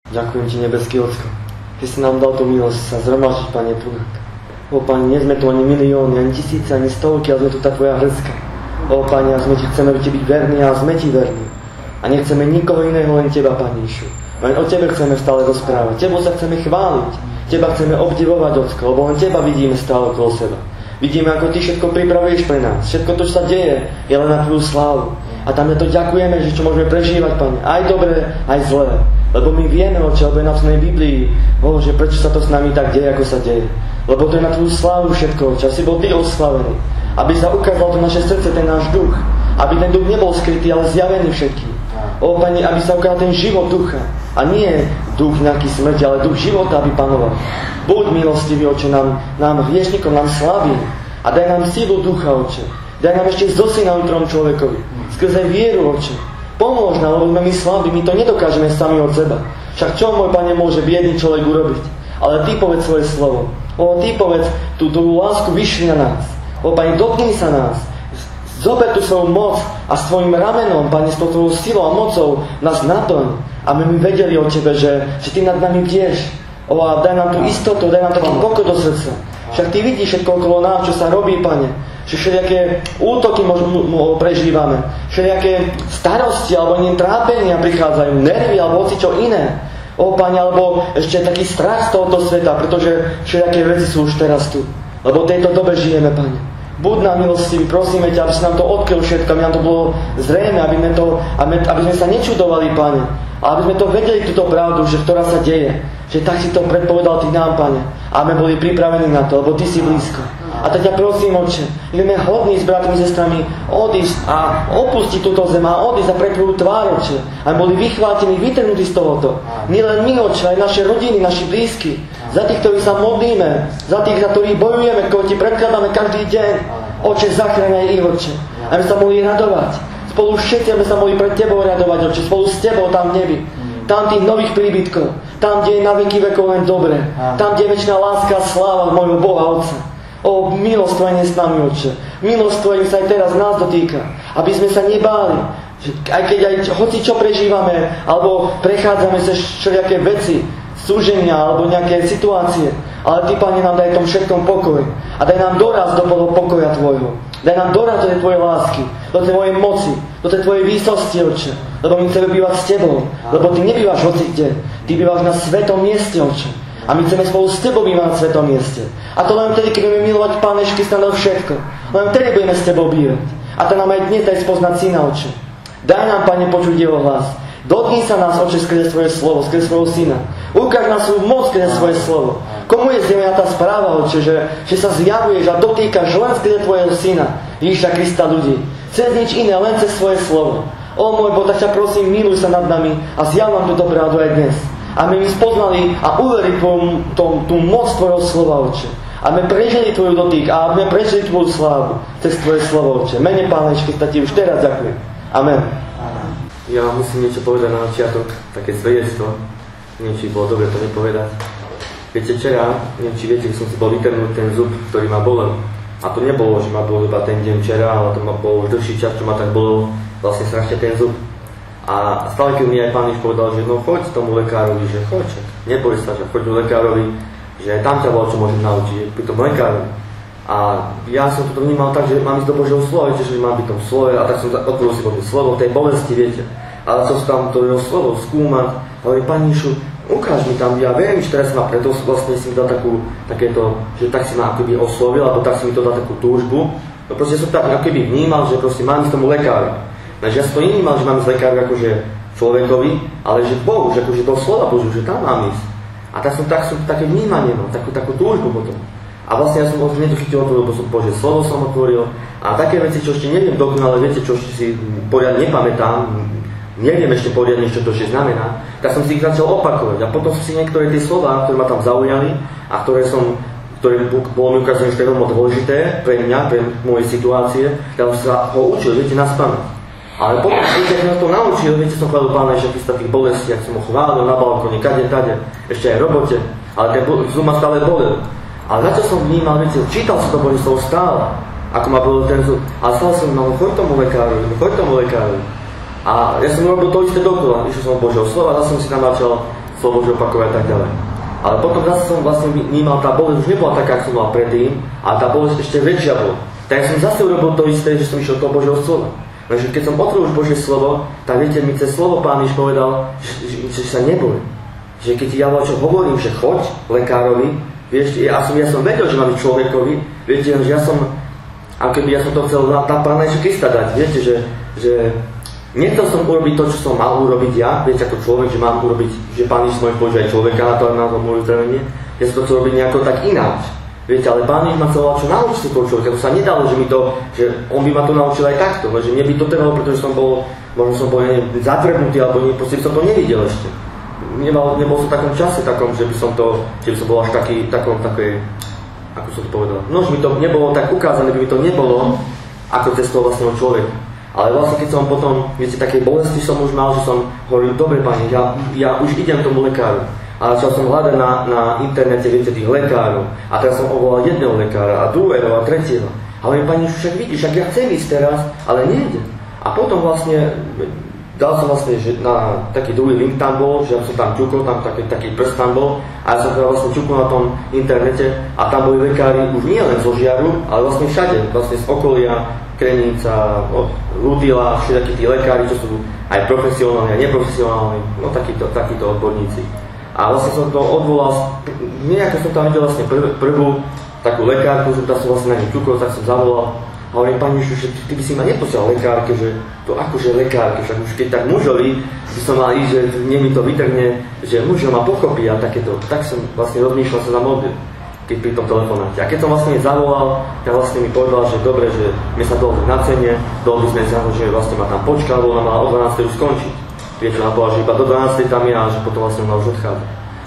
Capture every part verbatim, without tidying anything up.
Ďakujem Ti, nebeský Ocko. Ty si nám dal tú milosť sa zhromažiť, Pane, tu. O Pane, nie sme tu ani milióny, ani tisíce, ani stovky, ale sme tu tá Tvoja hrstka. O Pane, a sme Ti chceme Ti byť verní a sme Ti verní. A nechceme nikoho iného, len Teba, Pane Ježišu. Len o Tebe chceme stále rozprávať. Tebo sa chceme chváliť. Teba chceme obdivovať, Ocko, lebo len Teba vidíme stále okolo seba. Vidíme, ako Ty všetko pripravuješ pre nás. Všetko to, čo sa deje, je len na Tvoju slávu. A tam to ďakujeme, že čo môžeme prežívať, Pane. Aj dobré, aj zlé. Lebo my vieme, Oče, lebo je napísané v Biblii, že prečo sa to s nami tak deje, ako sa deje. Lebo to je na Tvoju slávu všetko, Oče. Si bol Ty oslavený. Aby sa ukázal to naše srdce, ten náš duch. Aby ten duch nebol skrytý, ale zjavený všetkým. O Pane, aby sa ukázal ten život ducha. A nie duch nejaký smrti, ale duch života, aby panoval. Buď milostivý, Oče, nám, nám hriešnikom, nám slabým. A daj nám sílu ducha, Oče. Daj nám ešte zosy na utrom človekovi. Skrze vieru, Oče. Pomôž nám, lebo sme my slabí, my to nedokážeme sami od seba. Však čo, môj Pane, môže biedný človek urobiť? Ale Ty povedz svoje slovo. O, Ty povedz tú, tú lásku vyšli na nás. O, Pane, dotkni sa nás. Zober tú svoju moc a svojim ramenom, Pane, s tvojou silou a mocou nás naplň. A my my vedeli o Tebe, že, že Ty nad nami bdieš. O, a daj nám tú istotu, daj nám taký pokoj do srdca. Však Ty vidíš všetko okolo nás, čo sa robí, Pane. Že všelijaké útoky prežívame. Všelijaké starosti alebo nie trápenia prichádzajú, nervy alebo hocičo iné. O, Pane, alebo ešte taký strach z tohoto sveta, pretože všelijaké veci sú už teraz tu. Lebo v tejto dobe žijeme, Pane. Buď nám milostivý, prosíme ťa, aby si nám to odkryl všetko, aby nám to bolo zrejme, aby sme, to, aby sme sa nečudovali, Pane. A aby sme to vedeli, túto pravdu, že ktorá sa deje. Že tak si to predpovedal Ty nám, Pane. A my boli pripravení na to, lebo Ty si blízko. A tak ťa prosím, Oče, budeme hodní s bratmi, sestrami odísť a opustiť túto zem a odísť a pre Tvoju tvár, Oče. A boli vychvátení, vytrhnutí z tohoto. Nie len my, Oče, aj naše rodiny, naši blízky. Za tých, ktorí sa modlíme, za tých, za ktorých bojujeme, ktorí Ti predkladáme každý deň. Oče, zachráň aj ich, Oče. Aby sa mohli radovať. Spolu všetci, aby sa mohli pred Tebou radovať, Oče. Spolu s Tebou tam v nebi. Tam tých nových príbytkov. Tam, kde je na veky vekov len dobre. Tam, kde je večná láska a sláva môjho Boha Otca. O, milosť Tvoja s nami, Oče. Milosť Tvoja sa aj teraz nás dotýka. Aby sme sa nebáli. Že aj keď aj hoci čo prežívame, alebo prechádzame cez všelijaké veci, súženia, alebo nejaké situácie. Ale Ty, Pane, nám daj tom všetkom pokoj. A daj nám doraz do pokoja Tvojho. Daj nám doraz do tej Tvojej lásky, do tej Tvojej moci, do tej Tvojej výsosti, Oče. Lebo my chceme bývať s Tebou. Lebo Ty nebývaš hoci kde. Ty bývaš na svetom mieste, Oče. A my chceme spolu s Tebou bývať na svetom mieste. A to len vtedy, keď budeme milovať Pána Ježiša Krista na všetko. Len vtedy budeme s Tebou bývať. A to nám aj dnes daj spoznať Syna, Oče. Daj nám, Pane, počuť Jeho hlas. Dotkni sa nás, Oče, skrze svoje slovo, skrze svojho Syna. Ukáž nám svoju moc skrze svoje slovo. Komu je zjavná tá správa, Oče, že, že sa zjavuješ a dotýkaš len skrze Tvojho Syna, Ježiša Krista ľudí. Cez nič iné, len cez svoje slovo. O môj Boh, tak ťa prosím, miluj sa nad nami a zjav nám túto pravdu aj dnes. A my my spoznali a uverili tú, tú, tú moc Tvojho slova, Oče. A my prežili Tvoju dotyk a my prežili Tvoju slávu cez Tvoje slovo, Oče. Mene Pána Ježiša Krista Ti už teraz ďakujem. Amen. Ja musím niečo povedať na začiatok, také svedectvo. Neviem, či bolo dobre to nepovedať. Viete, včera, neviem, či viete, som si bol vytrhnúť ten zub, ktorý ma bolel. A to nebolo, že ma bolo iba ten deň včera, ale to ma bolo už dlhší čas, čo ma tak bolel vlastne strašne ten zub. A stále, keď mi aj Pán Ježiš povedal, že no choď tomu lekárovi, že choď, neboj sa, že choď tomu lekárovi, že tam ťa bolo, čo môžem naučiť, pri tom lekárovi. A ja som to vnímal tak, že mám ísť do Božieho slova, viete, že mám byť v tom slove, a tak som otvoril si Božie slovo, tej bolesti, viete. Ale som tam to jeho slovo skúmať, a hovorím, Pán Ježišu, ukáž mi tam, ja viem, že teraz ma preto vlastne si mi dal takú, takéto, že tak si ma akoby oslovil, alebo tak si mi to dal takú túžbu. No proste som tak akoby vnímal, že proste mám ísť tomu lekárovi. Takže ja som to nevnímal, že mám ísť lekárovi akože človekovi, ale že Bohu, že akože do slova Božu, že tam mám ísť. A tak som, tak som také vnímanie mal, takú, takú túžbu potom. A vlastne ja som už nedochytil otvoril, lebo som Božie slovo som otvoril. A také veci, čo ešte neviem dokonale, viete, čo ešte si poriadne nepamätám, neviem ešte poriadne, čo to ešte znamená, tak som si ich začal opakovať. A potom som si niektoré tie slová, ktoré ma tam zaujali a ktoré som, ktoré bolo mi ukázané, že to je veľmi dôležité pre mňa, pre moje situácie, tak som sa ho učil, viete, naspamäť. Ale potom, keď som to naučil, viete, som chválil Pána Ježiša Krista tých bolestí, ak som ho chválil na balkóne, kade, tade, ešte aj v robote, ale ten zub ma stále bolel. Ale na čo som vnímal, viete, čítal som to Božie slovo stále, ako ma bolel ten zub, ale stále som mal, choď tomu lekárovi, choď tomu lekárovi. A ja som robil to isté dokola, išiel som od Božieho slova, zase som si tam začal slovo Božie opakovať a tak ďalej. Ale potom zase som vlastne vnímal, tá bolesť už nebola taká, ako som mal predtým, a tá bolesť ešte väčšia bola. Tak som zase urobil to isté, že som išiel do Božieho slova. Takže keď som otvoril už Božie slovo, tak viete, mi cez slovo Pán Ježiš povedal, že, že, že sa neboj. Že keď ja čo hovorím, že choď lekárovi, vieš, ja som, ja som vedel, že mám byť človekovi, viete, že ja som, ako keby ja som to chcel na, na Pána Ježiša Krista dať, viete, že, že nechcel som urobiť to, čo som mal urobiť ja, viete, ako človek, že mám urobiť, že Pán Ježiš môže použiť aj človeka na to, na to môžu zrejme, ja som to chcel robiť nejako tak ináč. Viete, ale Pán Ježiš ma chcel čo naučiť toho človeka, to sa nedalo, že mi to, že on by ma to naučil aj takto, že mne by to trebalo, pretože som bol, možno som bol neviem, zatvrdnutý, alebo nie, proste som to nevidel ešte. Nemal, nebol som v takom čase takom, že by som to, že by som bol až taký, takom, také, ako som to povedal, no, že mi to nebolo tak ukázané, by mi to nebolo, ako cez toho vlastného človeka. Ale vlastne keď som potom, viete, také bolesti som už mal, že som hovoril, dobre Pane, ja, ja už idem tomu lekáru. A začal som hľadať na, na internete, viete, tých lekárov. A teraz som ovolal jedného lekára, a druhého, a tretieho. A hovorím, Pani, však vidíš, však ja chcem ísť teraz, ale nejde. A potom vlastne, dal som vlastne, že na taký druhý link tam bol, že ja som tam ťukol, tam taký, taký prst tam bol. A ja som teda vlastne ťukol na tom internete. A tam boli lekári už nie len zo Žiaru, ale vlastne všade, vlastne z okolia, Krenica, Ludila, všetky tí lekári, čo sú aj profesionálni, aj neprofesionálni, no takíto, takíto odborníci. A vlastne som to odvolal, nejako som tam videl vlastne prv, prvú takú lekárku, že tam som vlastne na ňu ťukol, tak som zavolal. A hovorím, Pani Ježišu, že ty by si ma neposielal lekárke, že to akože lekárke, však už keď tak mužovi, by som mal ísť, že mne mi to vytrhne, že mužo ma pochopí a takéto. Tak som vlastne rozmýšľal sa za modlil, keď pri tom telefonáte. A keď som vlastne zavolal, tak vlastne mi povedal, že dobre, že my sa dohodli na cene, dohodli sme sa, že vlastne ma tam počkal, lebo ona mala o dvanástej už skončiť. Viete, ona povedala, že iba do dvanástej tam je a že potom vlastne ona už odchádza.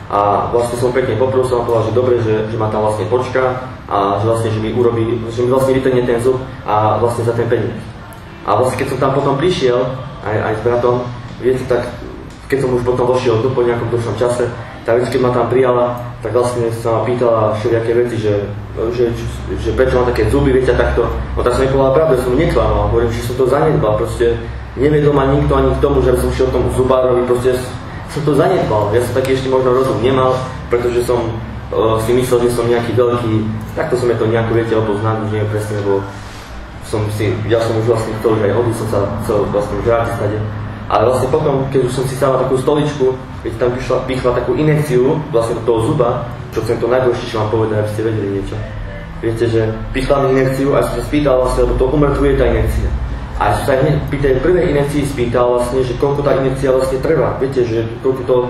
A vlastne som pekne poprosil, ona povedala, že dobre, že, že ma tam vlastne počká a že vlastne, že mi urobí, že mi vlastne vytrhne ten zub a vlastne za ten peniaz. A vlastne keď som tam potom prišiel, aj, aj s bratom, viete, tak keď som už potom vošiel do po nejakom dlhšom čase, tak viete, keď ma tam prijala, tak vlastne sa ma pýtala všelijaké veci, že, že, že, že prečo mám také zuby, viete, takto. No tak som mi povedala pravdu, že som neklamal, hovorím, že som to zanedbal, proste nevedol ma nikto ani k tomu, že som šiel tomu zubárovi, proste som to zanedbal. Ja som taký ešte možno rozum nemal, pretože som uh, si myslel, že som nejaký veľký, takto som je to nejako, viete, oboznám, už neviem presne, lebo som si, ja som už vlastne chcel, že aj hody som sa chcel vlastne už vrátiť stade. Ale vlastne potom, keď už som si stával takú stoličku, viete, tam pichla, pichla takú inekciu vlastne do toho zuba, čo chcem to najdôležšie, čo vám povedať, aby ste vedeli niečo. Viete, že pichla mi inekciu a som sa spýtal vlastne, lebo to umrtvuje tá inekcia. A som sa hneď pri tej prvej inekcii spýtal vlastne, že koľko tá inekcia vlastne trvá. Viete, že koľko to,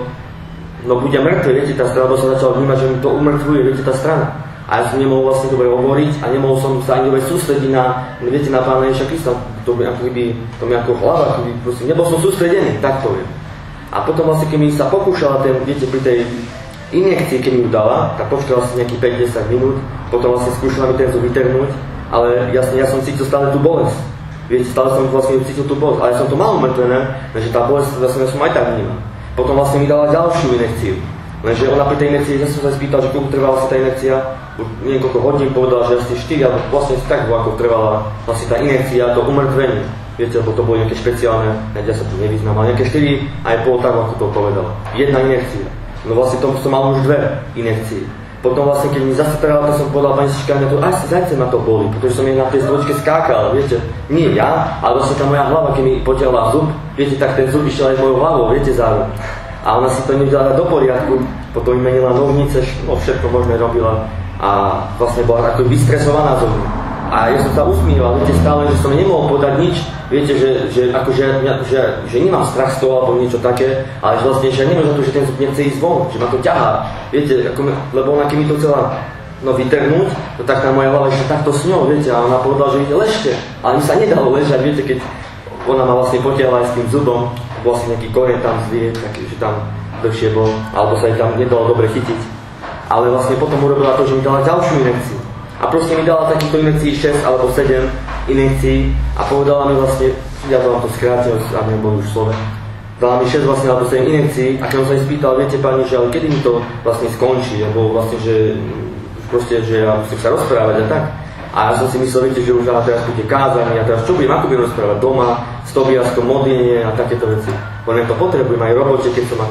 no bude mŕtve, viete, tá strana, lebo som začal vnímať, že mi to umrtvuje, viete, tá strana. A ja som nemohol vlastne dobre hovoriť a nemohol som sa ani dobre sústrediť na, viete, na Pána Ježiša Krista. To by ako keby, to mi ako hlava, keby, proste, nebol som sústredený, tak poviem. A potom vlastne, keď mi sa pokúšala ten, viete, pri tej injekcii, keď mi ju dala, tak počkala si nejakých päť až desať minút, potom vlastne skúšala mi ten zub vytrhnúť, ale jasne, ja som cítil stále tú bolesť. Viete, stále som vlastne cítil tú bolesť, ale ja som to mal umrtvené, takže tá bolesť vlastne ja som aj tak vnímal. Potom vlastne mi dala ďalšiu injekciu. Lenže ona pri tej injekcii, ja som sa spýtal, že koľko trvala vlastne tá injekcia, už niekoľko hodín povedala, že asi štyri, alebo vlastne tak ako trvala vlastne tá injekcia, to umrtvenie. Viete, lebo to bolo nejaké špeciálne, ja sa tu nevyznám, ale nejaké štyri aj pol tak, ako to povedala. Jedna injekcia. No vlastne tomu som mal už dve injekcie. Potom vlastne, keď mi zase trvala, to som povedal, pani Sička, mňa to asi zajce ma to boli, pretože som jej na tej stoličke skákal, viete. Nie ja, ale vlastne tá moja hlava, keď mi potiahla zub, viete, tak ten zub išiel aj mojou hlavou, viete, zároveň. A ona si to nedala do poriadku, potom mi menila nohnice, no všetko možné robila a vlastne bola ako vystresovaná zo mňa. A ja som sa usmíval, viete, stále, že som nemohol podať nič, viete, že, že, akože, že, že nemám strach z toho alebo niečo také, ale že vlastne, že nemôžem za to, že ten zub nechce ísť von, že ma to ťahá, viete, ako, lebo ona keď mi to chcela no, vytrhnúť, no tak tá moja hlava ešte takto s ňou, viete, a ona povedala, že ide ležte, ale mi sa nedalo ležať, viete, keď ona ma vlastne potiahla aj s tým zubom, vlastne nejaký koreň tam zvie, taký, že tam dlhšie bol, alebo sa jej tam nedalo dobre chytiť. Ale vlastne potom urobila to, že mi dala ďalšiu injekciu. A proste mi dala takýchto injekcií šesť alebo sedem injekcií a povedala mi vlastne, ja to vám to skrátil, a nebol už slove, dala mi šesť vlastne alebo sedem injekcií a keď som sa jej spýtal, viete pani, že ale kedy mi to vlastne skončí, alebo vlastne, že proste, že ja musím sa rozprávať a tak. A ja som si myslel, viete, že už ale teraz bude kázaný a teraz čo budem, ako budem rozprávať doma, s Tobiaskom, modlenie a takéto veci. Lebo to potrebujem aj v robote, keď som ma tam. A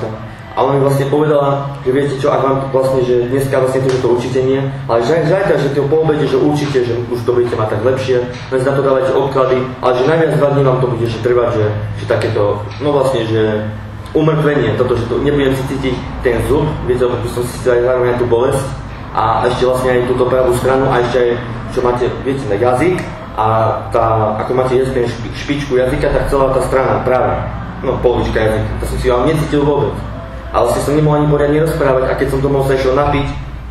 A ona mi vlastne povedala, že viete čo, ak vám vlastne, že dneska vlastne to, že to určite nie, ale že zajtra, že to po obede, že určite, že už to budete mať tak lepšie, len na to dávajte odklady, ale že najviac dva dní vám to bude že trvať, že, že takéto, no vlastne, že umrtvenie, toto, že to nebudem si cítiť ten zub, viete, lebo som si cítil aj zároveň aj tú bolesť a ešte vlastne aj túto pravú stranu a ešte aj, čo máte, viete, na jazyk a tá, ako máte jesť ten špičku jazyka, tak celá tá strana práva, no polovička jazyka, to som si vám necítil vôbec. A vlastne som nemohol ani poriadne rozprávať a keď som domov sa išiel napiť,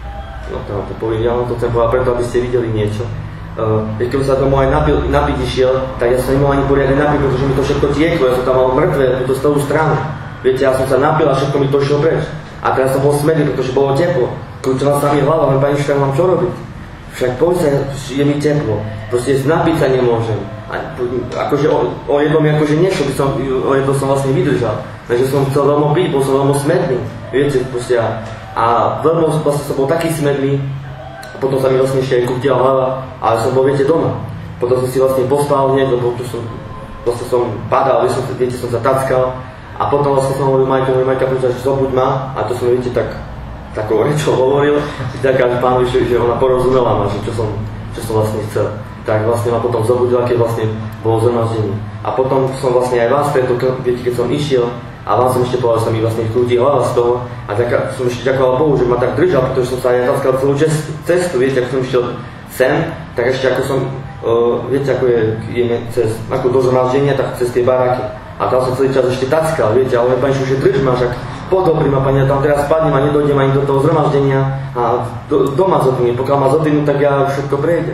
no to, to poviem, ja to chcem povedať preto, aby ste videli niečo. Uh, keď som sa domov aj napil, napiť išiel, tak ja som nemohol ani poriadne napiť, pretože mi to všetko tieklo, ja som tam mal mŕtve, túto stovú stranu. Viete, ja som sa napil a všetko mi to išlo preč. A teraz som bol smedný, pretože bolo teplo. Kľúčila sa mi hlava, ale pani Šušák, mám čo robiť? Však poď sa, je mi teplo, proste napiť sa nemôžem. A, akože o, o jednom akože nešlo, by som, o jednom som vlastne vydržal. Takže som chcel veľmi piť, bol som veľmi smedný, viete, proste a, a veľmi vlastne som bol taký smedný, a potom sa mi vlastne ešte aj kuchtila hlava, ale som bol, viete, doma. Potom som si vlastne pospal hneď, lebo tu som, vlastne som padal, viete, som, viete, som sa tackal a potom vlastne som hovoril Majka, hovoril Majka, že zobuď ma a to som, viete, tak, takou rečou hovoril, taká pánovi, že, že ona porozumela ma, že čo som, čo som vlastne chcel. Tak vlastne ma potom zobudila, keď vlastne bolo zhromaždenie. A potom som vlastne aj vás preto, viete, keď som išiel, a vám som ešte povedal, že sa mi vlastne krúti hlava z toho a ďaká, som ešte ďakoval Bohu, že ma tak držal, pretože som sa aj taskal celú cestu, viete, ako som išiel sem, tak ešte ako som, uh, viete, ako je, ideme cez, ako do zhromaždenia, tak cez tie baráky. A tam som celý čas ešte tackal, viete, ale pani Šušák, drž ma, však podobný ma, pani, ja tam teraz spadnem a nedojdem ani do toho zhromaždenia a do, doma zotýnim, pokiaľ ma zotýnu, tak ja všetko prejde.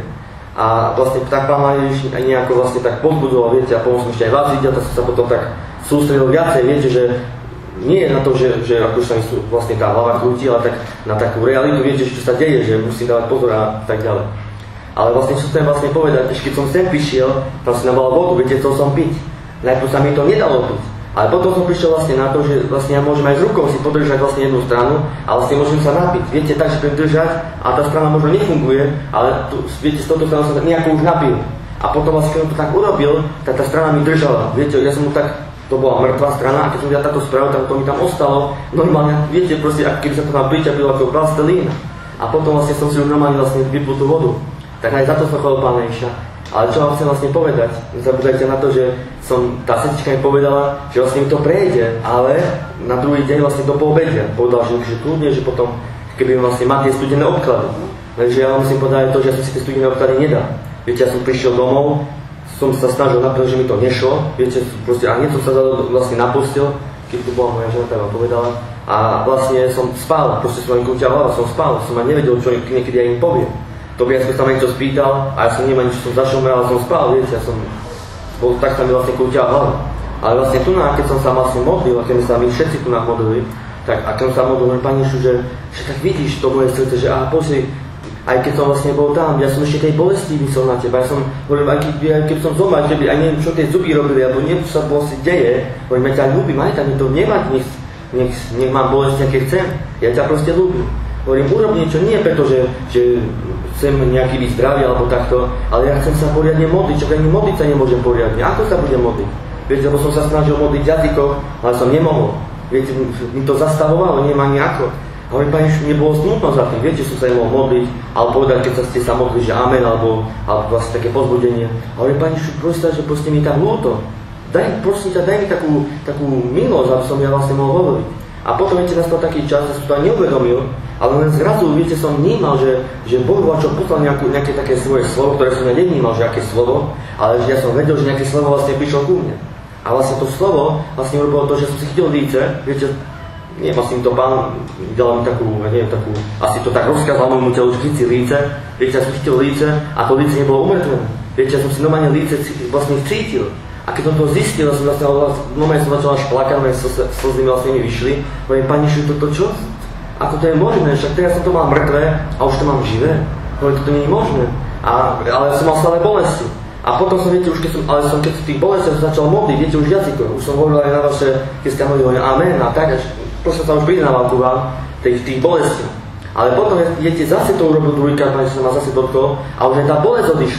A vlastne tak pán Ježiš nejako vlastne tak pozbudoval, viete, a potom som ešte aj vás videl, tak som sa potom tak sústredil viacej, viete, že nie je na to, že, že ako sa mi vlastne tá hlava krúti, ale tak na takú realitu, viete, čo sa deje, že musím dávať pozor a tak ďalej. Ale vlastne, čo chcem vlastne povedať, keď som sem prišiel, tam si nabal vodu, viete, chcel som piť. Najprv sa mi to nedalo piť. Ale potom som prišiel vlastne na to, že vlastne ja môžem aj s rukou si podržať vlastne jednu stranu a vlastne môžem sa napiť. Viete, tak, že držať a tá strana možno nefunguje, ale tu, viete, z touto stranu sa tak nejako už napil. A potom vlastne, keď som to tak urobil, tak tá strana mi držala. Viete, ja som mu tak, to bola mŕtva strana a keď som ja táto spravil, tak to mi tam ostalo. Normálne, viete, proste, ako keby sa to tam pričapilo ako plastelín. A potom vlastne som si už normálne vlastne vypil tú vodu. Tak aj za to som chval Pána Ježiša. Ale čo vám chcem vlastne povedať, nezabúdajte na to, že som, tá sestička mi povedala, že vlastne mi to prejde, ale na druhý deň vlastne to poobedia. Povedal, že, že kľudne, že potom, keby vlastne má tie studené obklady. Takže ja vám musím povedať to, že ja som si tie studené obklady nedal. Viete, ja som prišiel domov, som sa snažil naplniť, že mi to nešlo, viete, proste, a hneď som sa zadal vlastne na posteľ, keď tu bola moja žena, tak vám povedala, a vlastne som spal, proste som len krúťal hlava, som spal, som aj nevedel, čo niekedy aj im poviem. Tobias sa ma niečo spýtal a ja som nemá nič, som zašomrel, ale som spal, viete, ja som bol, tak sa mi vlastne krúťal hlava. Ale vlastne tu, keď som sa vlastne modlil, a keď sa my všetci tu nám modlili, tak a keď som sa modlil, Pani Ježišu, že, že tak vidíš to moje srdce, že aha, pozri, aj keď som vlastne bol tam, ja som ešte tej bolesti myslel na teba, ja som, hovorím, aj keď, aj keď som zomrel, keby aj neviem, čo tie zuby robili, alebo neviem, čo sa vlastne deje, hovorím, ja ťa ľúbim, aj tak mi to nevadí, nech, nech, nech mám bolesti, aké chcem, ja ťa proste ľúbim. Hovorím, urob niečo, nie preto, že, že chcem nejaký byť zdravý alebo takto, ale ja chcem sa poriadne modliť, čo ani modliť sa nemôžem poriadne, ako sa budem modliť? Viete, lebo som sa snažil modliť v jazykoch, ale som nemohol. Viete, mi to zastavovalo, nemá ani ako. A hovorím, Pani Ježišu, mne bolo smutno za tým, viete, som sa nemohol modliť, alebo povedať, keď sa ste sa modli, že amen, alebo, alebo vlastne také pozbudenie. A hovorím, Pani Ježišu, prosím sa, že proste mi tak ľúto. Daj, prosím ťa, daj mi takú, takú milosť, aby som ja vlastne mohol hovoriť. A potom, viete, nastal taký čas, ja som to aj neuvedomil, ale len zrazu, viete, som vnímal, že, že Boh čo poslal nejakú, nejaké také svoje slovo, ktoré som ja nevnímal, že aké slovo, ale že ja som vedel, že nejaké slovo vlastne prišlo ku mne. A vlastne to slovo vlastne urobilo to, že som si chytil líce, viete, nie, vlastne to Pán dal mi takú, neviem, takú, asi to tak rozkázal môjmu telu, že chyci líce, viete, ja som chytil líce a to líce nebolo umrtvené. Viete, ja som si normálne líce vlastne cítil. A keď som to zistil, som vlastne, normálne som začal až plakať, moje slzy mi vlastne mi vyšli. Hovorím, Pani Ježišu, toto čo? Ako to je možné? Však teraz som to mal mŕtve a už to mám živé. Hovorím, toto nie je možné. A, ale som mal stále bolesti. A potom som, viete, už keď som, ale som keď v tých bolestiach začal modliť, viete, už jazykom. Už som hovoril aj na vaše, keď ste modlili, hovorím, amen, a tak, až proste sa už priznával ku vám, tých, tých bolestiach. Ale potom, viete, zase to urobil druhýkrát, Pane, že sa ma zase dotkol a už aj tá bolesť odišla. A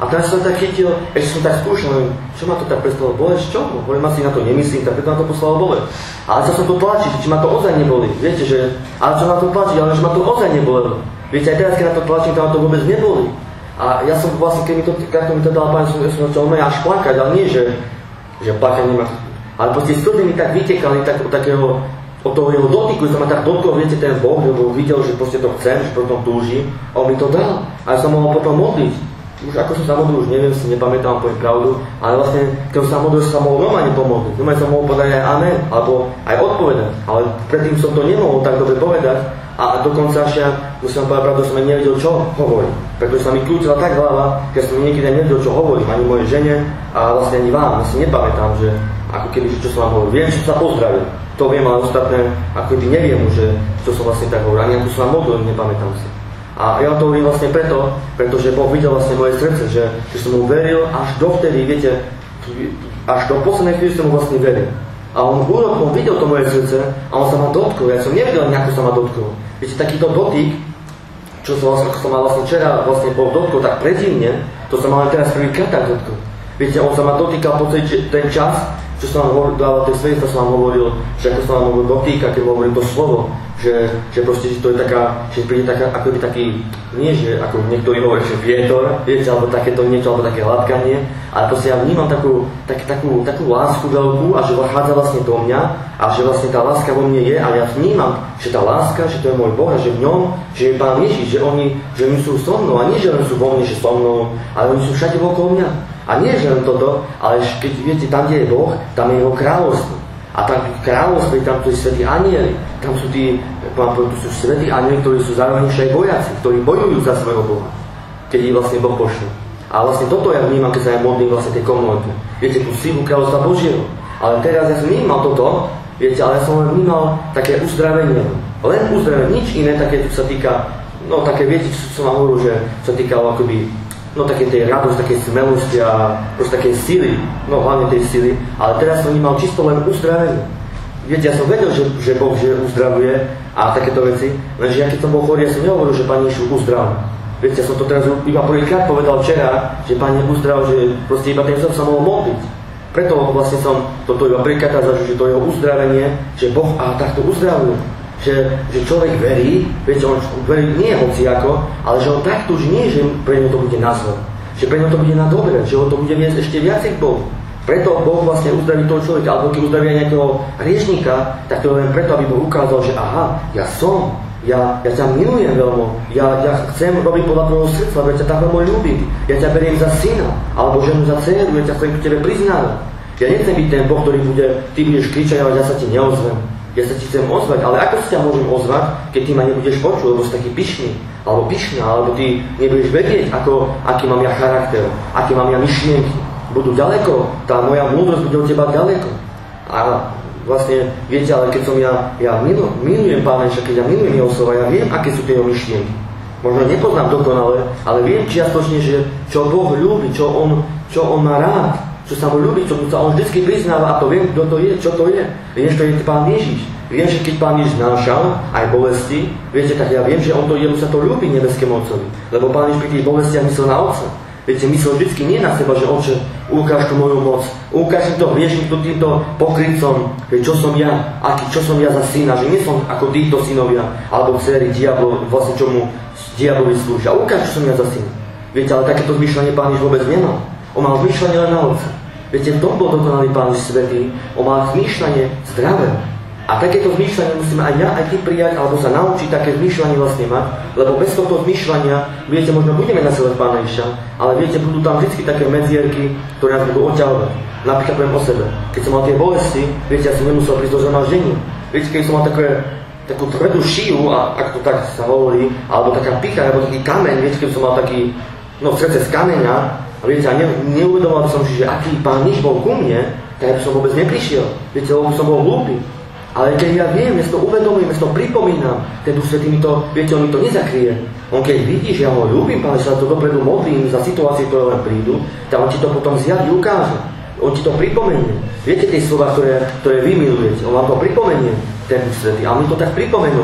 A teraz som tak chytil, ešte som tak skúšal, čo ma to tak prestalo bolesť, čo? Hovorím, asi na to nemyslím, tak preto na to poslalo bolesť. Ale chcel som to tlačiť, či ma to ozaj neboli. Viete, že, ale čo ma to tlačiť, ale že ma to ozaj nebolelo. Viete, aj teraz, keď na to tlačím, to ma to vôbec neboli. A ja som vlastne, keď mi to, keď mi to dal Pán, som, som začal až plakať, ale nie, že, že plakať nemá. Ale proste slzy mi tak vytekali, tak od takého, od toho jeho dotyku, že som ma tak dotkol, viete, ten Boh, lebo videl, že proste to chcem, že potom túžim, a on mi to dal. A ja som mohol potom modliť. Už ako som sa modlil, už neviem, si nepamätám, poviem pravdu, ale vlastne, keď som sa modlil, som sa mohol normálne pomodliť. Normálne som mohol povedať aj amen, alebo aj odpovedať. Ale predtým som to nemohol tak dobre povedať a dokonca až ja, musím povedať pravdu, som aj nevedel, čo hovorím. Pretože sa mi kľúčila tak hlava, že som niekedy nevedel, čo hovorím, ani mojej žene a vlastne ani vám. Ja si nepamätám, že ako keby, čo som vám hovoril. Viem, že som sa pozdravil. To viem, ale ostatné, ako keby neviem, že čo som vlastne tak hovoril. Ani ako som vám modlil, nepamätám si. A ja to hovorím vlastne preto, pretože Boh videl vlastne moje srdce, že, že som mu veril až dovtedy, viete, až do poslednej chvíli som mu vlastne veril. A on urobil, on videl to moje srdce a on sa ma dotkol, ja som nevedel, ako sa ma dotkol. Viete, takýto dotyk, čo som vlastne, ako som ma vlastne včera vlastne bol dotkol tak predivne, to som mal teraz prvýkrát tak dotkol. Viete, on sa ma dotýkal po ten čas, čo som vám dával tej svedectva, som vám hovoril, že ako som vám hovoril dotýka, keď hovorím to slovo, že, že proste, že to je taká, že príde taká, akoby taký, nie že, ako niektorí hovorí, že vietor, viete, alebo takéto niečo, alebo také hladkanie, ale proste ja vnímam takú, tak, takú, takú lásku veľkú a že vchádza vlastne do mňa a že vlastne tá láska vo mne je a ja vnímam, že tá láska, že to je môj Boh a že v ňom, že je Pán Ježiš, že oni, že oni sú so mnou a nie, že oni sú vo mne, že so mnou, ale oni sú všade okolo mňa. A nie, že len toto, ale keď viete, tam, kde je Boh, tam je jeho kráľovstvo. A tam kráľovstvo, tam sú svätí anjeli, tam sú tí, tu sú svätí anjeli, ktorí sú zároveň aj vojaci, ktorí bojujú za svojho Boha, keď ich vlastne Boh pošle. A vlastne toto ja vnímam, keď sa ja modlím vlastne tej komunite. Viete, tú sílu kráľovstva Božieho. Ale teraz ja som vnímal toto, viete, ale ja som len vnímal také uzdravenie. Len uzdravenie, nič iné, také, čo sa týka, no také, viete, čo som vám hovoril, že sa týkalo akoby, no také tej radosti, takej smelosti a proste takej sily, no hlavne tej sily, ale teraz som vnímal čisto len uzdravenie. Viete, ja som vedel, že, že Boh že uzdravuje a takéto veci, lenže ja keď som bol chorý, ja som nehovoril, že Pán Ježiš uzdrav. Viete, ja som to teraz iba prvýkrát povedal včera, že Pán je uzdrav, že proste iba ten som sa mohol modliť. Preto vlastne som toto iba prvýkrát zažil, že to jeho uzdravenie, že Boh a takto uzdravuje. Že, že človek verí, viete, on verí nie hociako, ale že on tak túži, nie, že pre ňo to bude na zlo, že pre ňo to bude na dobre, že ho to bude viesť ešte viacej k Bohu. Preto Boh vlastne uzdraví toho človeka, alebo keď uzdraví aj nejakého hriešníka, tak to je len preto, aby Boh ukázal, že aha, ja som, ja, ja ťa milujem veľmi, ja, ja chcem robiť podľa tvojho srdca, ja ťa tak veľmi ľúbim, ja ťa beriem za syna, alebo ženu za dceru, ja ťa chcem k tebe priznávať. Ja nechcem byť ten Boh, ktorý bude, ty budeš kričať, ale ja sa ti neozvem. Ja sa ti chcem ozvať, ale ako sa ťa môžem ozvať, keď ty ma nebudeš počuť, lebo si taký pyšný, alebo pyšná, alebo ty nebudeš vedieť, ako, aký mám ja charakter, aké mám ja myšlienky. Budú ďaleko, tá moja múdrosť bude od teba ďaleko. A vlastne, viete, ale keď som ja, ja milu, milujem Pána Ježiša, keď ja milujem jeho slova, ja viem, aké sú tie jeho myšlienky. Možno nepoznám dokonale, ale viem čiastočne, že čo Boh ľúbi, čo on, čo on má rád. Čo sa mu ľúbi, čo mu sa on vždy priznáva a to viem, kto to je, čo to je. Viem, že to je Pán Ježiš. Viem, že keď Pán Ježiš znášal aj bolesti, viete, tak ja viem, že on to jemu sa to ľúbi nebeskému Otcovi. Lebo Pán Ježiš pri tých bolestiach myslel na Otca. Viete, myslel vždy nie na seba, že Otče, ukáž tu moju moc, ukáž mi to hriešniku týmto pokrytcom, čo som ja, aký, čo som ja za syna, že nie som ako týchto synovia, alebo dcery, diablo, vlastne čomu diablovi slúžia. Ukáž, čo som ja za syna. Viete, ale takéto zmýšľanie Pán Ježiš vôbec nemal. On mal zmýšľanie len na Otca. Viete, v tom bol dokonalý Pán Ježiš svätý, on mal zmýšľanie zdravé. A takéto zmýšľanie musíme aj ja, aj ty prijať, alebo sa naučiť také zmýšľanie vlastne mať, lebo bez tohto zmýšľania, viete, možno budeme nasledovať Pána Ježiša, ale viete, budú tam vždy také medzierky, ktoré nás budú odťahovať. Napríklad poviem o sebe. Keď som mal tie bolesti, viete, ja som nemusel prísť do zhromaždenia. Viete, keď som mal také, takú tvrdú šiju, a ak to tak sa hovorí, alebo taká picha, alebo taký kameň, viete, keď som mal taký, no srdce z kameňa, a viete, a ne, neuvedomoval som si, že aký Pán Ježiš bol ku mne, tak ja by som vôbec neprišiel. Viete, lebo som bol hlúpy. Ale keď ja viem, ja si to uvedomujem, ja si to pripomínam, ten Duch Svätý mi to, viete, on mi to nezakrie. On keď vidí, že ja ho ľúbim, Pán, že sa to dopredu modlím za situácie, ktoré len prídu, tak on ti to potom zjaví, ukáže. On ti to pripomenie. Viete tie slova, ktoré, ktoré vy milujete, on vám to pripomenie, ten Duch Svätý. A on mi to tak pripomenul.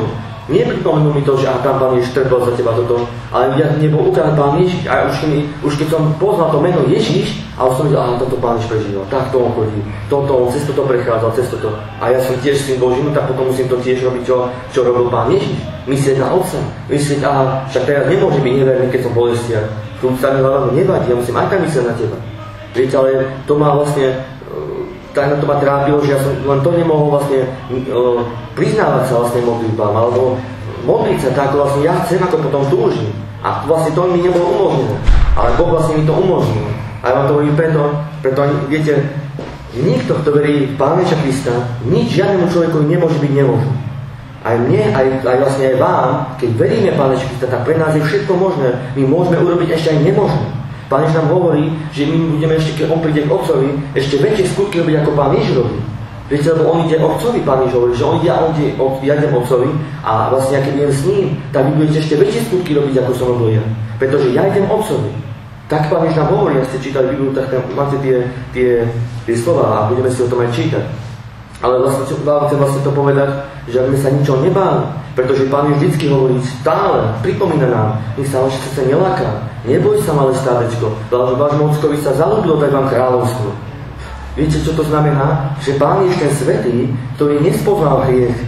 Nepripomenul mi to, že aha, tam Pán Ježiš trpel za teba toto, ale ja nebol ukázaný Pán Ježiš. A už, mi, už keď som poznal to meno Ježiš, a už som videl, aha, toto Pán Ježiš prežíval, tak to on chodí, toto on cez toto prechádzal, cez toto. A ja som tiež syn Boží, tak potom musím to tiež robiť, čo, čo robil Pán Ježiš. Myslieť na Otca. Myslieť, aha, však teraz nemôže byť neverný, keď som v bolestiach. Tu sa mi hlavne nevadí, ja musím aj tak myslieť na teba. Viete, ale to ma vlastne, tak na to ma trápilo, že ja som len to nemohol vlastne uh, priznávať sa vlastne modlitbám, alebo modliť sa tak, ako vlastne ja chcem, ako potom túžim. A vlastne to mi nebolo umožnené. Ale Boh vlastne mi to umožnil. A ja vám to hovorím preto, preto viete, nikto, kto verí v Pána Ježiša Krista, nič žiadnemu človeku nemôže byť nemožné. Aj mne, aj, aj vlastne aj vám, keď veríme Pána Ježiša Krista, tak pre nás je všetko možné. My môžeme urobiť ešte aj nemožné. Pán Ježiš nám hovorí, že my budeme ešte, keď on príde k Otcovi, ešte väčšie skutky robiť, ako Pán Ježiš robí. Viete, lebo on ide Otcovi, Pán Ježiš hovorí, že on ide a on ide, ja idem Otcovi a vlastne, keď idem s ním, tak vy budete ešte väčšie skutky robiť, ako som robil ja. Pretože ja idem Otcovi. Tak Pán Ježiš nám hovorí, ak ste čítali Bibliu, tak tam máte tie, tie, tie slova a budeme si o tom aj čítať. Ale vlastne, vám chcem vlastne to povedať, že aby sme sa ničoho nebáli. Pretože Pán Ježiš vždycky hovorí stále, pripomína nám, nech sa vaše srdce neláka. Neboj sa, malé stádečko, lebo vášmu ockovi sa zalúbilo dať vám kráľovstvo. Viete, čo to znamená? Že Pán Ježiš ten svätý, ktorý nespoznal hriech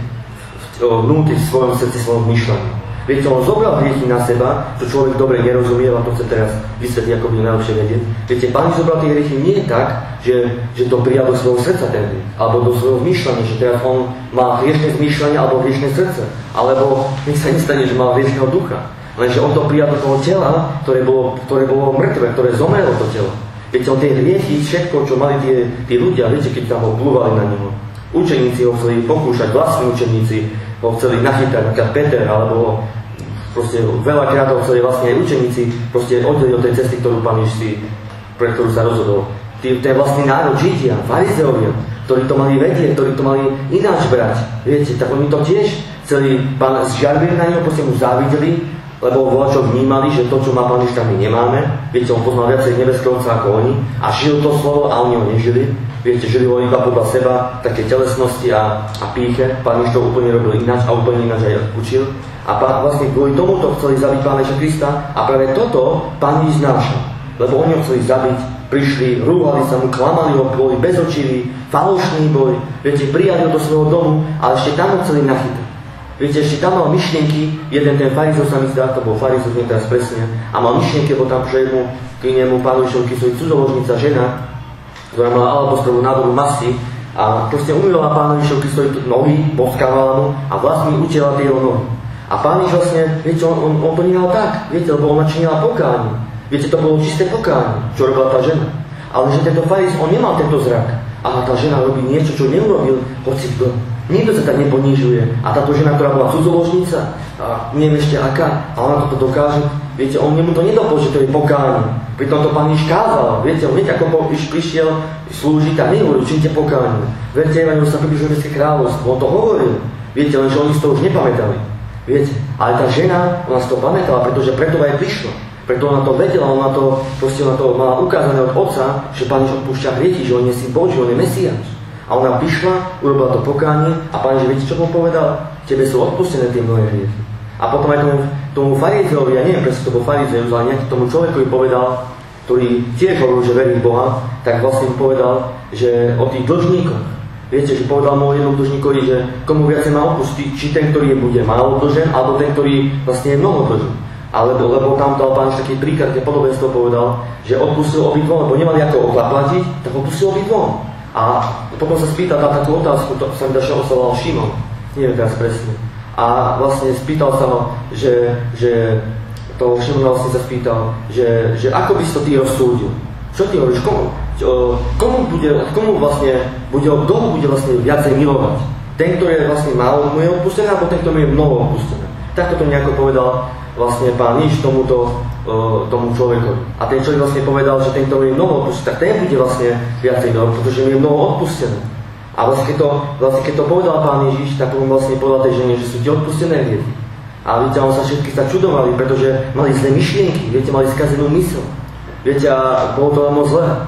vnútri v svojom srdci, v svojom myšlení. Viete, on zobral hriechy na seba, čo človek dobre nerozumie, a to chce teraz vysvetliť, ako bude najlepšie vedieť. Viete, Pán Ježiš zobral tie hriechy nie tak, že, že to prijal do svojho srdca ten hriech, alebo do svojho myšlenia, že teraz on má hriešne zmýšľanie alebo hriešne srdce. Alebo nech sa nestane, že má hriešneho ducha. Lenže on to prijal do toho tela, ktoré bolo, ktoré bolo mŕtve, ktoré zomrelo to telo. Viete, on tie hriechy, všetko, čo mali tie, tí ľudia, viete, keď tam ho plúvali na neho. Učeníci ho chceli pokúšať, vlastní učeníci ho chceli nachytať, napríklad Peter, alebo proste veľakrát ho chceli vlastne aj učeníci proste oddeliť od tej cesty, ktorú Pán Ježiš si, pre ktorú sa rozhodol. Ten vlastný národ Židia, farizeovia, ktorí to mali vedieť, ktorí to mali ináč brať. Viete, tak oni to tiež chceli, Pán zžarvili na neho, proste mu závideli, lebo voľačo vnímali, že to, čo má Pán Ježiš, tam my nemáme. Viete, on poznal viacej nebeského Otca ako oni a žil to slovo a oni ho nežili. Viete, žili ho iba podľa seba, také telesnosti a, a pýche. Pán Ježiš to úplne robil ináč a úplne ináč aj učil. A pán, vlastne kvôli tomuto chceli zabiť Pána Ježiša Krista a práve toto Pán Ježiš znášal. Lebo oni ho chceli zabiť, prišli, rúhali sa mu, klamali ho, boli bezočiví, falošní boli. Viete, prijali ho do svojho domu, ale ešte tam ho chceli nachytať. Viete, ešte tam mal myšlienky, jeden ten farizov sa mi zdá, to bol farizov, nie teraz presne, a mal myšlienky, bo tam prišla mu k nemu Pánu Ježišovi svoj cudzoložnica žena, ktorá mala alabastrovú nádobu masy a proste umývala Pánu Ježišovi svoje nohy, boskávala mu a vlastne utiela tie jeho nohy. A Pán Ježiš vlastne, viete, on, on, on to nehal tak, viete, lebo ona činila pokánie. Viete, to bolo čisté pokánie, čo robila tá žena. Ale že tento fariz, on nemal tento zrak. A tá žena robí niečo, čo neurobil, hoci kto. Nikto sa tak neponížuje. A táto žena, ktorá bola cudzoložnica, a neviem ešte aká, a ona toto dokáže, viete, on nemu to nedopol, že to je pokánie. Pritom to Pán Ježiš kázal, viete, on viete, ako Ježiš prišiel slúžiť a nehovoril, činite pokánie. Verte, Evangelium sa približuje nebeské kráľovstvo. On to hovoril, viete, lenže oni si to už nepamätali. Viete, ale tá žena, ona si to pamätala, pretože preto aj prišla. Preto ona to vedela, ona to, proste ona to mala ukázané od Otca, že Pán Ježiš odpúšťa hriechy, že on je syn Boží, on je Mesiáš. A ona prišla, urobila to pokánie a Pán Ježiš, viete, čo mu povedal? Tebe sú odpustené tie mnohé hriechy. A potom aj tomu, tomu farizeovi, ja neviem, presne to bol farizeus, ale nejaký tomu človekovi povedal, ktorý tiež hovoril, že verí v Boha, tak vlastne mu povedal, že o tých dlžníkoch. Viete, že povedal mu jednom dlžníkovi, že komu viacej má odpustiť, či ten, ktorý je bude málo dlžen, alebo ten, ktorý vlastne je mnoho dlžen. Alebo lebo tam dal Pán taký príklad, keď podobenstvo povedal, že odpustil obidvom, lebo nemali ako zaplatiť, tak odpustil obidvom. A potom sa spýtal na takú otázku, to sa mi dašel osloval Šimon, neviem teraz presne. A vlastne spýtal sa ho, že, že to Šimon vlastne sa spýtal, že, že ako by si to ty rozsúdil? Čo ty hovoríš, komu? Komu bude, komu vlastne bude, kto bude vlastne viacej milovať? Ten, ktorý je vlastne málo mu je odpustené, alebo ten, ktorý je mnoho odpustené? Takto to nejako povedal vlastne Pán Ježiš tomuto, uh, tomu človekovi. A ten človek vlastne povedal, že ten, ktorý je mnoho odpustený, tak ten bude vlastne viacej milovať, pretože mi je mnoho odpustené. A vlastne keď to, vlastne, keď to povedal Pán Ježiš, tak on vlastne povedal tej žene, že sú ti odpustené hriechy. A viete, on sa všetky sa čudovali, pretože mali zlé myšlienky, viete, mali skazenú myseľ. Viete, a bolo to len moc zlé. A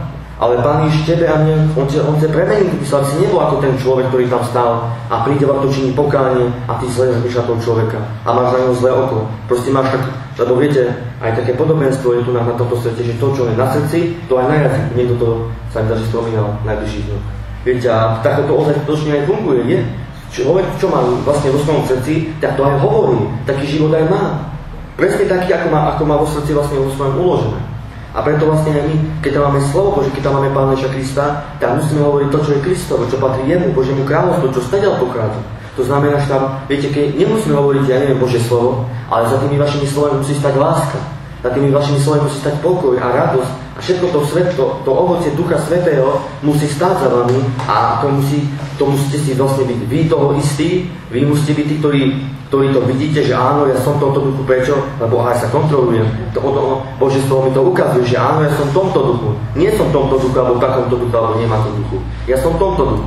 Ale Pán Ježiš tebe a mne, on chce, on chce premeniť, aby sa si nebol ako ten človek, ktorý tam stál a príde vám to činí pokánie a ty zle zmýšľa toho človeka a máš na ňom zlé oko. Proste máš tak, lebo viete, aj také podobenstvo je tu na, na tomto svete, že to, čo je na srdci, to aj na jazyku. Niekto to sa mi daži spomínal v najbližších dňoch. Viete, a takto to ozaj skutočne aj funguje, nie? Človek, čo má vlastne vo svojom srdci, tak to aj hovorí, taký život aj má. Presne taký, ako má, ako má vo srdci vlastne vo svojom uložené. A preto vlastne aj my, keď tam máme slovo Bože, keď tam máme Pána Ježiša Krista, tak musíme hovoriť to, čo je Kristovo, čo patrí jemu, Božiemu kráľovstvu, čo stadiaľ pochádza. To znamená, že tam, viete, keď nemusíme hovoriť, ja neviem, Božie slovo, ale za tými vašimi slovami musí stať láska. Za tými vašimi slovami musí stať pokoj a radosť. A všetko to svetlo, to ovocie Ducha Svätého musí stáť za vami a to, musí, to musíte si vlastne byť vy toho istí, vy musíte byť tí, ktorí ktorí to vidíte, že áno, ja som v tomto duchu, prečo? Lebo aj sa kontrolujem. To, to, Božie slovo mi to ukazuje, že áno, ja som v tomto duchu. Nie som v tomto duchu, alebo v takomto duchu, alebo nemá to duchu. Ja som v tomto duchu.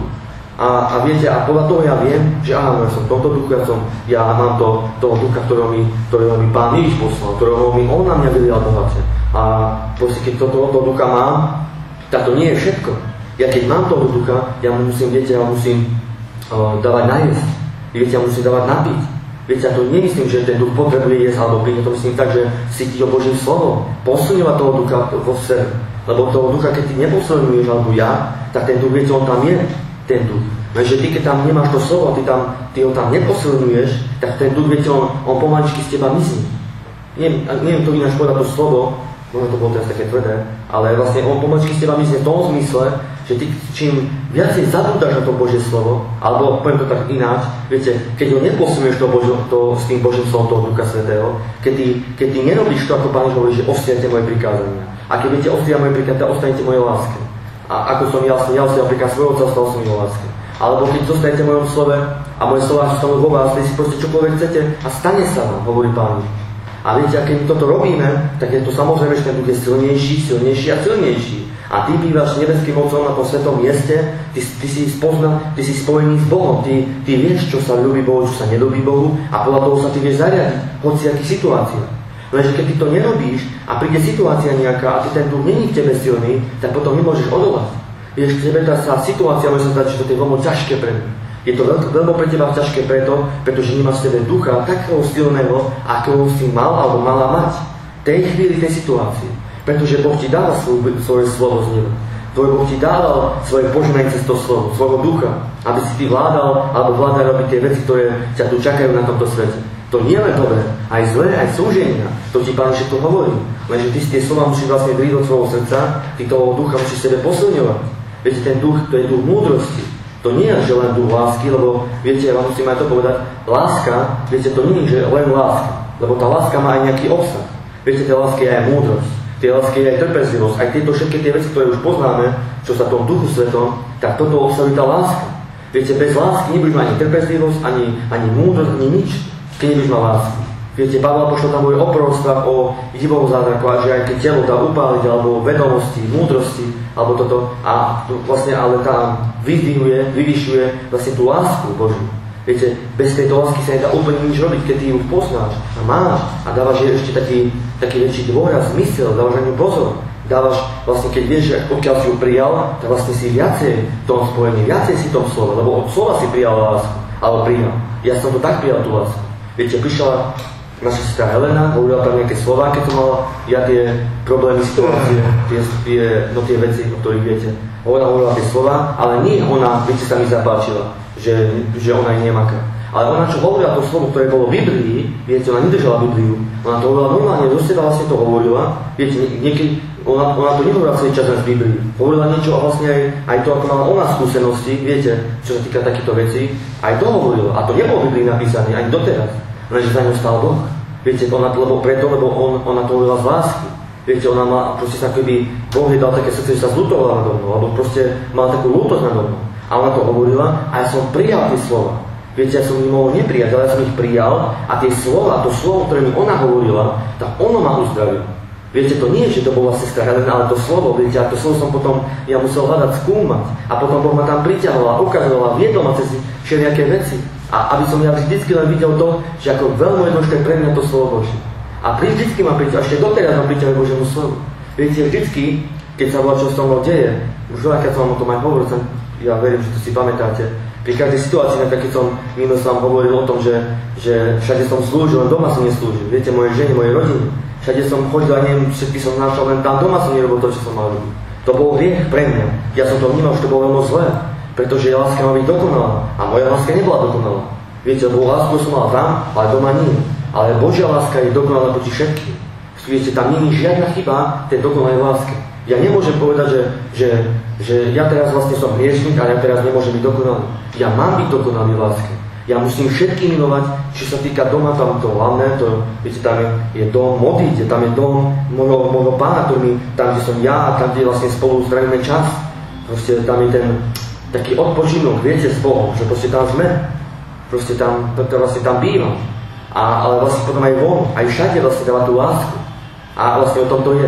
A, a viete, a podľa toho ja viem, že áno, ja som v tomto duchu, ja, som, ja mám to, toho ducha, ktorého mi, ktorého mi Pán Ježiš poslal, ktorého mi On na mňa vylial bohatne. A proste, keď toto to ducha mám, tak to nie je všetko. Ja keď mám toho ducha, ja mu musím, viete, ja musím uh, dávať najesť. Viete, ja musím dávať napiť. Viete, ja to nemyslím, že ten duch potrebuje jesť alebo piť, to myslím tak, že cítiť o Božím slovom, posilňovať toho ducha vo sebe. Lebo toho ducha, keď ty neposilňuješ, alebo ja, tak ten duch, viete, on tam je, ten duch. Lenže ty, keď tam nemáš to slovo, ty, tam, ty ho tam neposilňuješ, tak ten duch, viete, on, on pomaličky z teba mizí. Neviem, neviem to ináč povedať to slovo, možno to bolo teraz také tvrdé, ale vlastne on pomaličky z teba mizí v tom zmysle, že ty čím viacej zabúdaš na to Božie slovo, alebo poviem to tak ináč, viete, keď ho neposunuješ to, Božo, to s tým Božím slovom toho Ducha Svätého, keď ty, keď ty nerobíš to, ako Pán hovorí, že ostriate moje prikázania. A keď viete ostria moje prikázania, ostanete moje láske. A ako som jasný, ja ostria príkaz svojho otca, stal som jeho láske. Alebo keď zostanete v mojom slove a moje slova zostanú vo vás, vy si proste čokoľvek chcete a stane sa vám, hovorí Pán. A viete, a keď toto robíme, tak je to samozrejme, že ten duch je silnejší, silnejší a silnejší. A ty bývaš nebeským Otcom na tom svetom mieste, ty, ty si spozna, ty si spojený s Bohom, ty, ty vieš, čo sa ľúbi Bohu, čo sa neľúbi Bohu a podľa toho sa ty vieš zariadiť, hociakých situáciách. Lenže keď ty to nerobíš a príde situácia nejaká a ty ten duch není v tebe silný, tak potom nemôžeš odolať. Vieš, tebe tá situácia môže sa zdať, že to je veľmi ťažké pre mňa. Je to veľmi, veľmi pre teba ťažké preto, pretože nemáš v tebe ducha takého silného, akého si mal alebo mala mať. V tej chvíli, tej situácii. Pretože Boh ti dáva svoj, svoje slovo z neba. Tvoj Boh ti dával svoje požehnanie cez to slovo, svojho ducha, aby si ty vládal alebo vládal robiť tie veci, ktoré ťa tu čakajú na tomto svete. To nie len dobré, aj zlé, aj súženia. To ti Pán všetko hovorí. Lenže ty si tie slova musíš vlastne vliť do svojho srdca, ty toho ducha musíš sebe posilňovať. Viete, ten duch, to je duch múdrosti. To nie je, že len duch lásky, lebo viete, ja vám musím aj to povedať, láska, viete, to nie je, že len láska. Lebo tá láska má aj nejaký obsah. Viete, tá láska je aj múdrosť. Tie lásky je aj trpezlivosť, aj tieto všetky tie veci, ktoré už poznáme, čo sa v tom duchu svetom, tak toto obsahuje tá láska. Viete, bez lásky nebudeš mať ani trpezlivosť, ani, ani múdrosť, ani nič, keď nebudeš mať lásku. Viete, Pavel Apoštol tam hovorí o proroctvách, o divoch zázrakoch, že aj keď telo dá upáliť, alebo vedomosti, múdrosti, alebo toto, a vlastne ale tam vyzdvihuje, vyvyšuje vlastne tú lásku Božiu. Viete, bez tejto lásky sa nedá úplne nič robiť, keď ty ju poznáš a máš a dávaš jej ešte taký, taký väčší dôraz, zmysel, dávaš na ňu pozor. Dávaš, vlastne keď vieš, že odkiaľ si ju prijal, tak vlastne si viacej v tom spojení, viacej si v tom slove, lebo od slova si prijal lásku, alebo prijal. Ja som to tak prijal, tú lásku. Viete, prišla naša sestra Helena, hovorila tam nejaké slová, keď som mal ja tie problémy, situácie, tie, tie, no tie veci, o ktorých viete. Ona hovorila tie slová, ale nie ona, viete, sa mi zapáčila. Že, že ona je nemaká. Ale ona, čo hovorila to slovo, ktoré bolo v Biblii, viete, ona nedržala Bibliu. Ona to hovorila normálne, do seba vlastne to hovorila. Viete, niekedy, ona, ona to nehovorila celý čas len z Biblii. Hovorila niečo a vlastne aj, aj to, ako mala ona skúsenosti, viete, čo sa týka takýchto vecí, aj to hovorila. A to nebolo v Biblii napísané, ani doteraz. Lenže za ňou stál Boh. Viete, ona, lebo preto, lebo on, ona to hovorila z lásky. Viete, ona má, proste sa keby Boh jej dal také srdce, že sa zľutovala nado mnou, alebo proste mala takú ľútosť nado mnou. A ona to hovorila a ja som prijal tie slova. Viete, ja som ich mohol neprijať, ale ja som ich prijal a tie slova, to slovo, ktoré mi ona hovorila, tak ono ma uzdravilo. Viete, to nie je, že to bola sestra Helena, ale to slovo, viete, a to slovo som potom, ja musel hľadať, skúmať. A potom Boh ma tam priťahoval, ukazoval, viedol ma cez všelijaké veci. A aby som ja vždycky len videl to, že ako veľmi dôležité pre mňa to slovo Božie. A vždycky ma priťahuje, ešte doteraz ma priťahuje Božiemu slovu. Viete, vždycky, keď sa volá, čo so mnou deje, už veľa, keď som vám o tom aj hovoril, som, ja verím, že to si pamätáte, pri každej situácii, napríklad keď som minus vám hovoril o tom, že, že všade som slúžil, len doma som neslúžil. Viete, moje ženy, moje rodiny, všade som chodil a neviem, všetky som našal, len tam doma som nerobil to, čo som mal robiť. To bol hriech pre mňa. Ja som to vnímal, že to bolo veľmi zlé, pretože láska má byť dokonalá a moja láska nebola dokonalá. Viete, lebo lásku som mal tam, ale doma nie. Ale Božia láska je dokonalá proti všetkým. Viete, tam nie je žiadna chyba tej dokonalej láske. Ja nemôžem povedať, že, že, že ja teraz vlastne som hriešnik, ale ja teraz nemôžem byť dokonalý. Ja mám byť dokonalý v láske. Ja musím všetky milovať, čo sa týka doma, tam to hlavné, to, viete, tam je, je dom modlite, tam je dom môjho, môjho pána, ktorý, tam, kde som ja a tam, kde vlastne spolu strávime čas. Proste tam je ten taký odpočinok, viete, s Bohom, že proste tam sme. Proste tam, to, to vlastne tam bývam. A, ale vlastne potom aj von, aj všade vlastne dáva tú lásku. A vlastne o tom to je.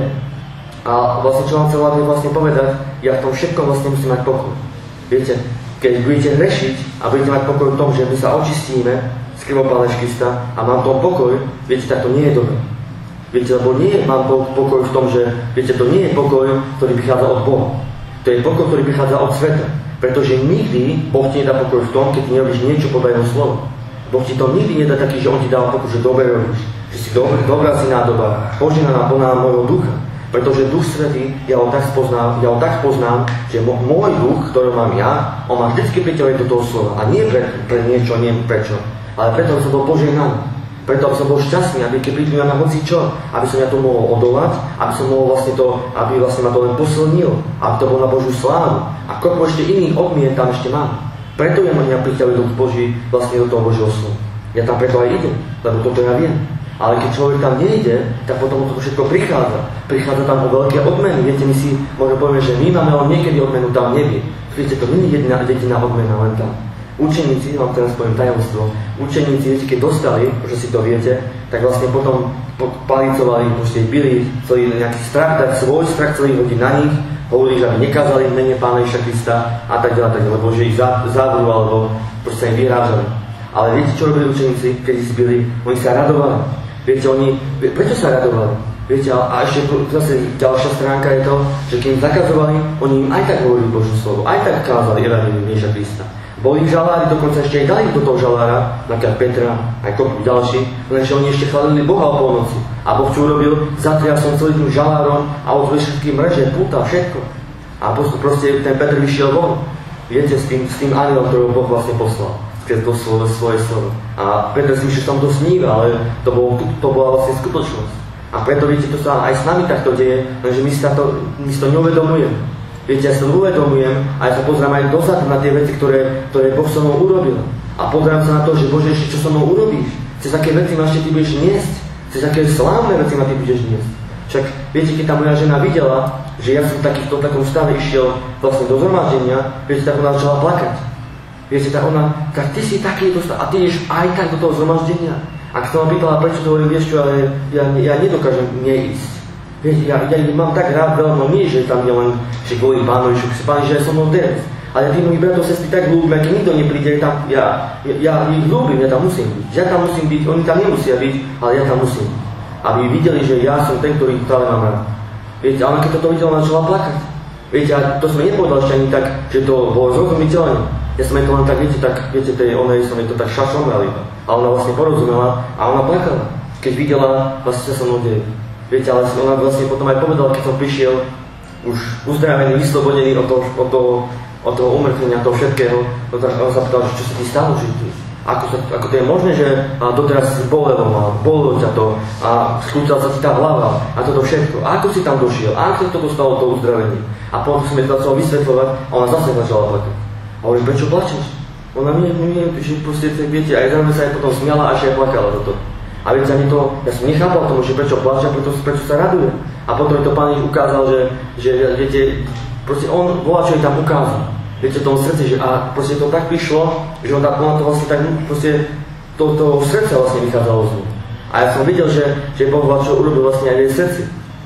A vlastne čo vám chcel vlastne povedať, ja v tom všetkom vlastne musím mať pokoj. Viete, keď budete hrešiť a budete mať pokoj v tom, že my sa očistíme z krvou Pána Krista a mám tom pokoj, viete, tak to nie je dobré. Viete, lebo nie mám pokoj v tom, že, viete, to nie je pokoj, ktorý prichádza od Boha. To je pokoj, ktorý prichádza od sveta. Pretože nikdy Boh ti nedá pokoj v tom, keď ti nerobíš niečo podľa jeho slova. Boh ti to nikdy nedá taký, že on ti dáva pokoj, že dobre robíš, že si dobrá, dobrá si nádoba, poženaná plná môjho ducha. Pretože Duch Svätý, ja ho tak poznám, ja ho tak poznám, že môj duch, ktorý mám ja, on ma vždycky priťahuje do toho slova. A nie pre, pre niečo, nie prečo, ale preto, aby som bol poženaný. Preto, aby som bol šťastný, aby keď prídu na hoci čo, aby som ja to mohol odolať, aby som mohol vlastne to, aby vlastne ma to len posilnil, aby to bol na Božiu slávu. A koľko ešte iných odmien tam ešte mám. Preto ja ma priťahuje Duch Boží vlastne do toho Božieho slova. Ja tam preto aj idem, lebo toto ja viem. Ale keď človek tam nejde, tak potom to všetko prichádza. Prichádza tam o veľké odmeny. Viete, my si možno povieme, že my máme len niekedy odmenu tam nebi. Viete, to nie je jedna jediná odmena len tam. Učeníci, vám teraz poviem tajomstvo, učeníci, viete, keď dostali, že si to viete, tak vlastne potom palicovali, proste byli celý nejaký strach, tak svoj strach celý hodí na nich, hovorili, že aby nekázali v mene Pána Ježiša Krista a tak ďalej, tak ďalej, lebo že ich závrú alebo proste im vyrážali. Ale viete, čo robili učeníci, keď ich zbili? Oni sa radovali. Viete, oni, prečo sa radovali? Viete, a ešte zase ďalšia stránka je to, že keď im zakazovali, oni im aj tak hovorili Božie slovo, aj tak kázali evanjelium Ježiša Krista. Boli im žalári, dokonca ešte aj dali do toho žalára, napríklad Petra, aj kopu ďalší, lenže oni ešte chválili Boha o polnoci. A Boh čo urobil? Zatrial som celým tým žalárom a otvoril všetky mreže, púta, všetko. A proste ten Petr vyšiel von. Viete, s tým, s tým anielom, ktorého Boh vlastne poslal. Keď to svoje, svoje slovo. A Petr si myslí, že tam to sníva, ale to, bol, to bola vlastne skutočnosť. A preto, viete, to sa aj s nami takto deje, lenže my si, to, my si to neuvedomujeme. Viete, ja si to uvedomujem a ja sa pozriem aj dozadu na tie veci, ktoré, ktoré Boh so mnou urobil. A pozriem sa na to, že Bože, ešte čo so mnou urobíš? Cez aké veci ma ešte ty budeš niesť? Cez aké slávne veci ma ty budeš niesť? Však, viete, keď tá moja žena videla, že ja som taký, v tom takom stave išiel vlastne do zhromaždenia, viete, tak ona začala plakať. Viete, tak ona, tak ty si taký dostal, a ty ideš aj tak do toho zhromaždenia. A keď som ma pýtala, prečo to hovorím, vieš čo, ale ja, ja nedokážem neísť. Viete, ja, ja mám tak rád veľmi, nie, že tam je len, že kvôli Pánovi, že Pán, že ja som mnou teraz. Ale ja tým mojich bratov, sestry tak ľúbim, ak nikto nepríde, tam, ja, ja, ja ich ľúbim, ja tam musím byť. Ja tam musím byť, oni tam nemusia byť, ale ja tam musím. Aby videli, že ja som ten, ktorý práve mám rád. Viete, ale keď toto videla, začala plakať. Viete, a to som nepovedal ešte ani tak, že to bolo zrozumiteľné. Ja som jej to len tak, viete, tak, viete, tej onej som jej to tak šašomral iba. A ona vlastne porozumela a ona plakala, keď videla vlastne, čo sa mnou deje. Viete, ale ona vlastne potom aj povedala, keď som prišiel, už uzdravený, vyslobodený od toho, od toho, od toho umrtvenia, toho všetkého, no tak on sa pýtal, čo sa ti stalo, že ty, ako, sa, ako to je možné, že doteraz si bolelo ma, bolelo ťa to a skúcala sa ti tá hlava a toto všetko. A ako si tam došiel, a ako sa to dostalo to uzdravenie. A potom som jej to začal vysvetľovať a ona zase začala plakať. A hovorím, prečo plačeš? Ona mi, mi, že proste, viete, aj zároveň sa aj potom smiala, až aj plakala toto. A viete, ani to, ja som nechápal tomu, že prečo plače, prečo, prečo sa raduje. A potom to Pán ich ukázal, že, že viete, proste on volá, čo jej tam ukázal. Viete, v tom srdci, že a proste to tak prišlo, že on, ona to vlastne tak, proste to, to srdce vlastne vychádzalo z nej. A ja som videl, že, že Boh čo urobil vlastne aj v jej srdci.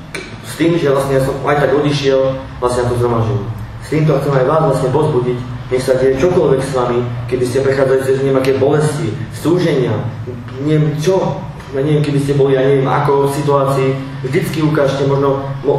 S tým, že vlastne ja som aj tak odišiel vlastne na to zhromaždenie. S týmto chcem aj vás vlastne pozbudiť, nech sa deje čokoľvek s vami, keby ste prechádzali cez nejaké bolesti, stúženia, neviem čo, ja neviem, keby ste boli, ja neviem, ako v situácii, vždycky ukážte, možno, mo,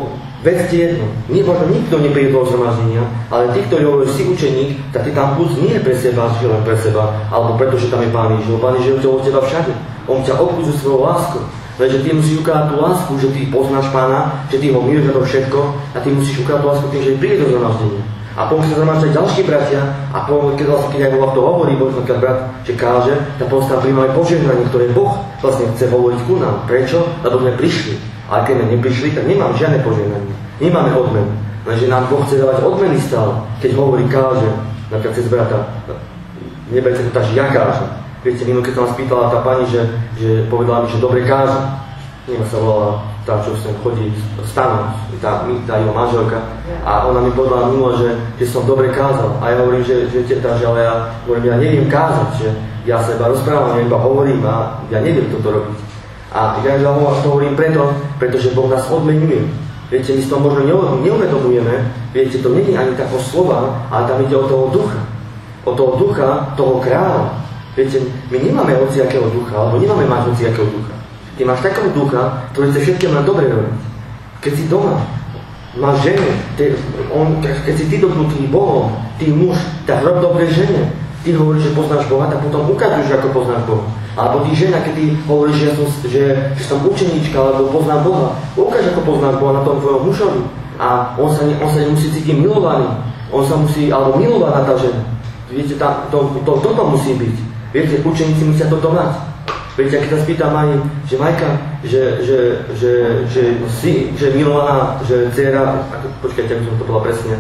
Vedzte jedno, nie, možno nikto nepríde do zhromaždenia, ale tí, ktorí hovorí si učeník, tak ty tam púc nie je pre seba, že len pre seba, alebo preto, že tam je Pán Ježiš. Pán Ježiš je od teba všade. On ťa obklúži svojou láskou. Lenže ty musíš ukázať tú lásku, že ty poznáš Pána, že ty ho miluješ na to všetko a ty musíš ukázať tú lásku tým, že príde do zhromaždenia. A potom sa zhromaždia ďalší bratia a potom, keď vlastne, keď aj Boh to hovorí, Boh napríklad brat, že káže, tak potom sa príjma aj požehnanie, ktoré Boh vlastne chce hovoriť ku nám. Prečo? Lebo sme prišli. A keď sme neprišli, tak nemám žiadne požehnanie. Nemáme odmenu. Lenže nám Boh chce dávať odmeny stále. Keď hovorí káže, napríklad cez brata, neberte to tak, že ja kážem. Viete, minulý, keď sa nás pýtala tá pani, že, že povedala mi, že dobre káže. Neviem, sa volala tá, čo sem chodí stanom, tá, tá jeho manželka. A ona mi povedala minulo, že, že som dobre kázal. A ja hovorím, že, že teta, že ale ja, hovorím, ja neviem kázať, že ja sa iba rozprávam, ja iba hovorím a ja neviem toto robiť. A ja to hovorím preto, pretože Boh nás odmenuje. Viete, my si to možno neuvedomujeme, viete, to nie je ani tako slova, ale tam ide o toho ducha. O toho ducha, toho kráľa. Viete, my nemáme hociakého ducha, alebo nemáme mať hociakého ducha. Ty máš takého ducha, ktorý chce všetkým na dobre robiť. Keď si doma, máš ženu, te, on, keď si ty dotknutý Bohom, ty muž, tak rob dobre žene. Ty hovoríš, že poznáš Boha, tak potom ukážeš, ako poznáš Boha. Alebo ty žena, keď ty hovoríš, že, ja som, že, že som učeníčka, alebo poznám Boha, ukáž, ako poznáš Boha na tom tvojom mužovi. A on sa, on sa nemusí cítiť milovaný. On sa musí, alebo milovaná tá žena. Viete, tá, to, to, toto musí byť. Viete, učeníci musia toto mať. Viete, keď sa spýtam Mani, že Majka, že, že, že, že, si, že milovaná, že dcera, počkajte, ako som to povedal presne,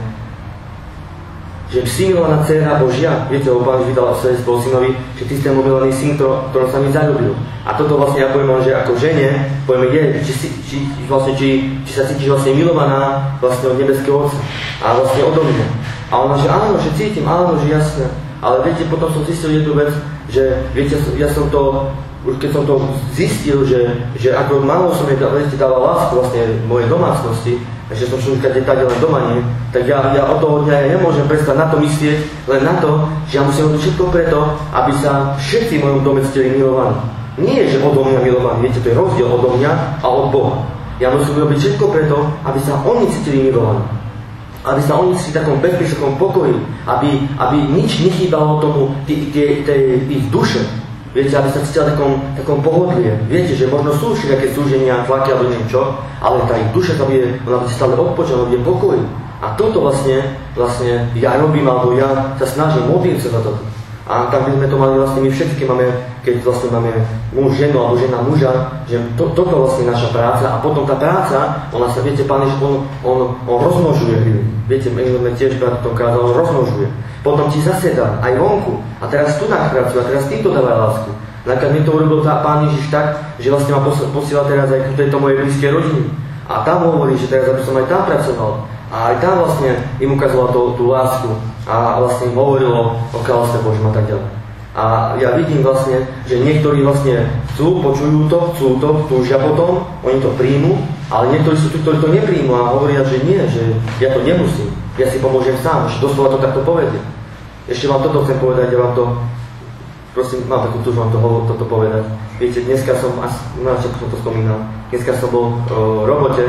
že si milovaná dcera Božia, viete, ho Pán vydal svojho synovi, že ty si ten milovaný syn, ktorom sa mi zaľúbil. A toto vlastne ja poviem, že ako žene, poviem, je, či, si, či, vlastne, či, či sa cítiš vlastne milovaná vlastne od nebeského Otca a vlastne odo mňa. A ona, že áno, že cítim, áno, že jasné. Ale viete, potom som zistil jednu vec, že viete, ja som to, už keď som to zistil, že, že ako málo som jej dával lásku vlastne v mojej domácnosti, že som však detade len doma nie, tak ja, ja od toho dňa ja nemôžem prestať na to myslieť, len na to, že ja musím robiť všetko preto, aby sa všetci v mojom dome cítili milovaní. Nie, že odo mňa milovaní, viete, to je rozdiel odo mňa a od Boha. Ja musím robiť všetko preto, aby sa oni cítili milovaní. Aby sa oni cítili v takom bezpečnom pokoji, aby, aby nič nechýbalo tomu tej ich duše. Viete, aby sa cítila v takom, takom pohodlie. Viete, že možno sú všetké súženia, tlaky alebo neviem čo, ale tá ich duša tam je, ona bude stále odpočať, bude pokoj. A toto vlastne, vlastne ja robím, alebo ja sa snažím, modlím sa za toto. A tak by sme to mali vlastne my všetky máme, keď vlastne máme muž, ženu alebo žena muža, že to, toto vlastne naša práca a potom tá práca, ona sa, viete, Pán Ježiš, on, on, on rozmnožuje hry. Viete, my sme tiež brat to kázal, on rozmnožuje. Potom ti zasedá aj vonku a teraz tu nás pracuje a teraz týmto dávaj lásku. Napríklad mi to urobil tá Pán Ježiš tak, že vlastne ma posiela teraz aj k tejto mojej blízkej rodiny. A tam hovorí, že teraz aby som aj tam pracoval. A aj tam vlastne im ukazoval tú, tú lásku a vlastne im hovorilo o kráľovstve Božom a tak ďalej. A ja vidím vlastne, že niektorí vlastne chcú, počujú to, chcú to, túžia potom, oni to príjmu, ale niektorí sú tu, ktorí to nepríjmu a hovoria, že nie, že ja to nemusím, ja si pomôžem sám, že doslova to takto povedie. Ešte vám toto chcem povedať, ja vám to, prosím, mám takú túžbu vám to, toto povedať. Viete, dneska som, asi, no, som to spomínal, dneska som bol v robote,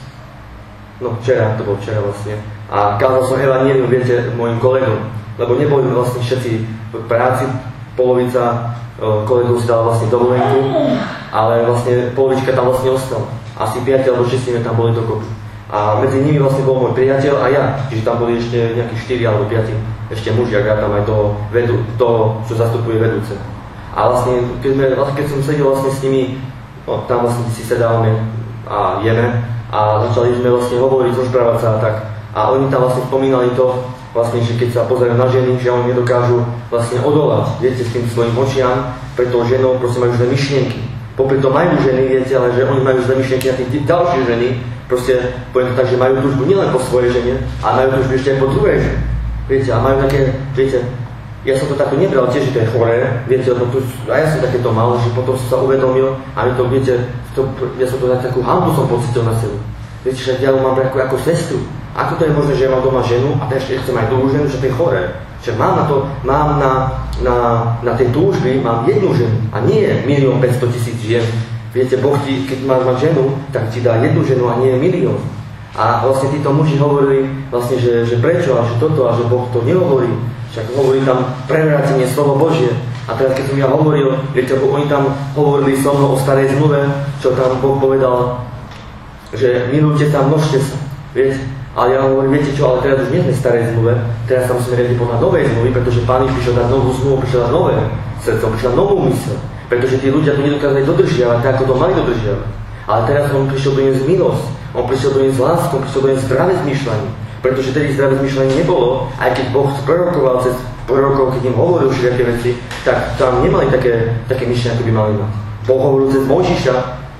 no včera, to bol včera vlastne, a kázal som evanjelium, viete, mojim kolegom, lebo neboli vlastne všetci v práci, polovica kolegov si dala vlastne dovolenku, ale vlastne polovička tam vlastne ostala. Asi piati alebo šesť tam boli dokopy. A medzi nimi vlastne bol môj priateľ a ja, čiže tam boli ešte nejakých štyri alebo piati ešte muži, a ja tam aj toho, vedu, toho, čo zastupuje vedúce. A vlastne, keď, sme, keď som sedel vlastne s nimi, no, tam vlastne si sedávame a jeme a začali sme vlastne hovoriť, rozprávať sa a tak. A oni tam vlastne spomínali to, vlastne, že keď sa pozerajú na ženy, že oni nedokážu vlastne odolať, viete, s tým svojim očiam, pred tou ženou proste majú zlé myšlienky. Popri to majú ženy, viete, ale že oni majú zlé myšlienky na tých ďalšie ženy, proste poviem to tak, že majú túžbu nielen po svojej žene, ale majú túžbu ešte aj po druhej žene. Viete, a majú také, viete, ja som to takto nebral tiež, že to je choré, viete, lebo tu, a ja som takéto mal, že potom som sa uvedomil a mi to, viete, to, ja som to tak takú hanbu som pocitil na sebe. Viete, že ja mám ako, ako sestru. Ako to je možné, že ja mám doma ženu a ešte chcem aj druhú ženu, že to je choré. Že mám na to, mám na, na, na tie túžby, mám jednu ženu a nie milión päťsto tisíc žien. Viete, Boh ti, keď máš mať ženu, tak ti dá jednu ženu a nie milión. A vlastne títo muži hovorili, vlastne, že, že prečo a že toto a že Boh to nehovorí. Však hovorí tam prevrátenie slovo Božie. A teraz keď som ja hovoril, viete, oni tam hovorili so mnou o starej zmluve, čo tam Boh povedal, že milujte sa, množte sa. Viete? Ale ja hovorím, viete čo, ale teraz už nie sme v starej zmluve, teraz tam musíme riadiť podľa novej zmluvy, pretože Pán prišiel dať novú zmluvu, prišiel dať nové srdce, prišiel novú mysel. Pretože tí ľudia to nedokázali dodržiavať tak, ako to mali dodržiavať. Ale teraz on prišiel doniesť milosť, on prišiel doniesť lásku, on prišiel doniesť zdravé zmýšľanie. Pretože tedy zdravé zmýšľanie nebolo, aj keď Boh prorokoval cez prorokov, keď im hovoril všetky veci, tak tam nemali také, také myšlenie, ako by mali mať. Boh hovoril cez Mojžiša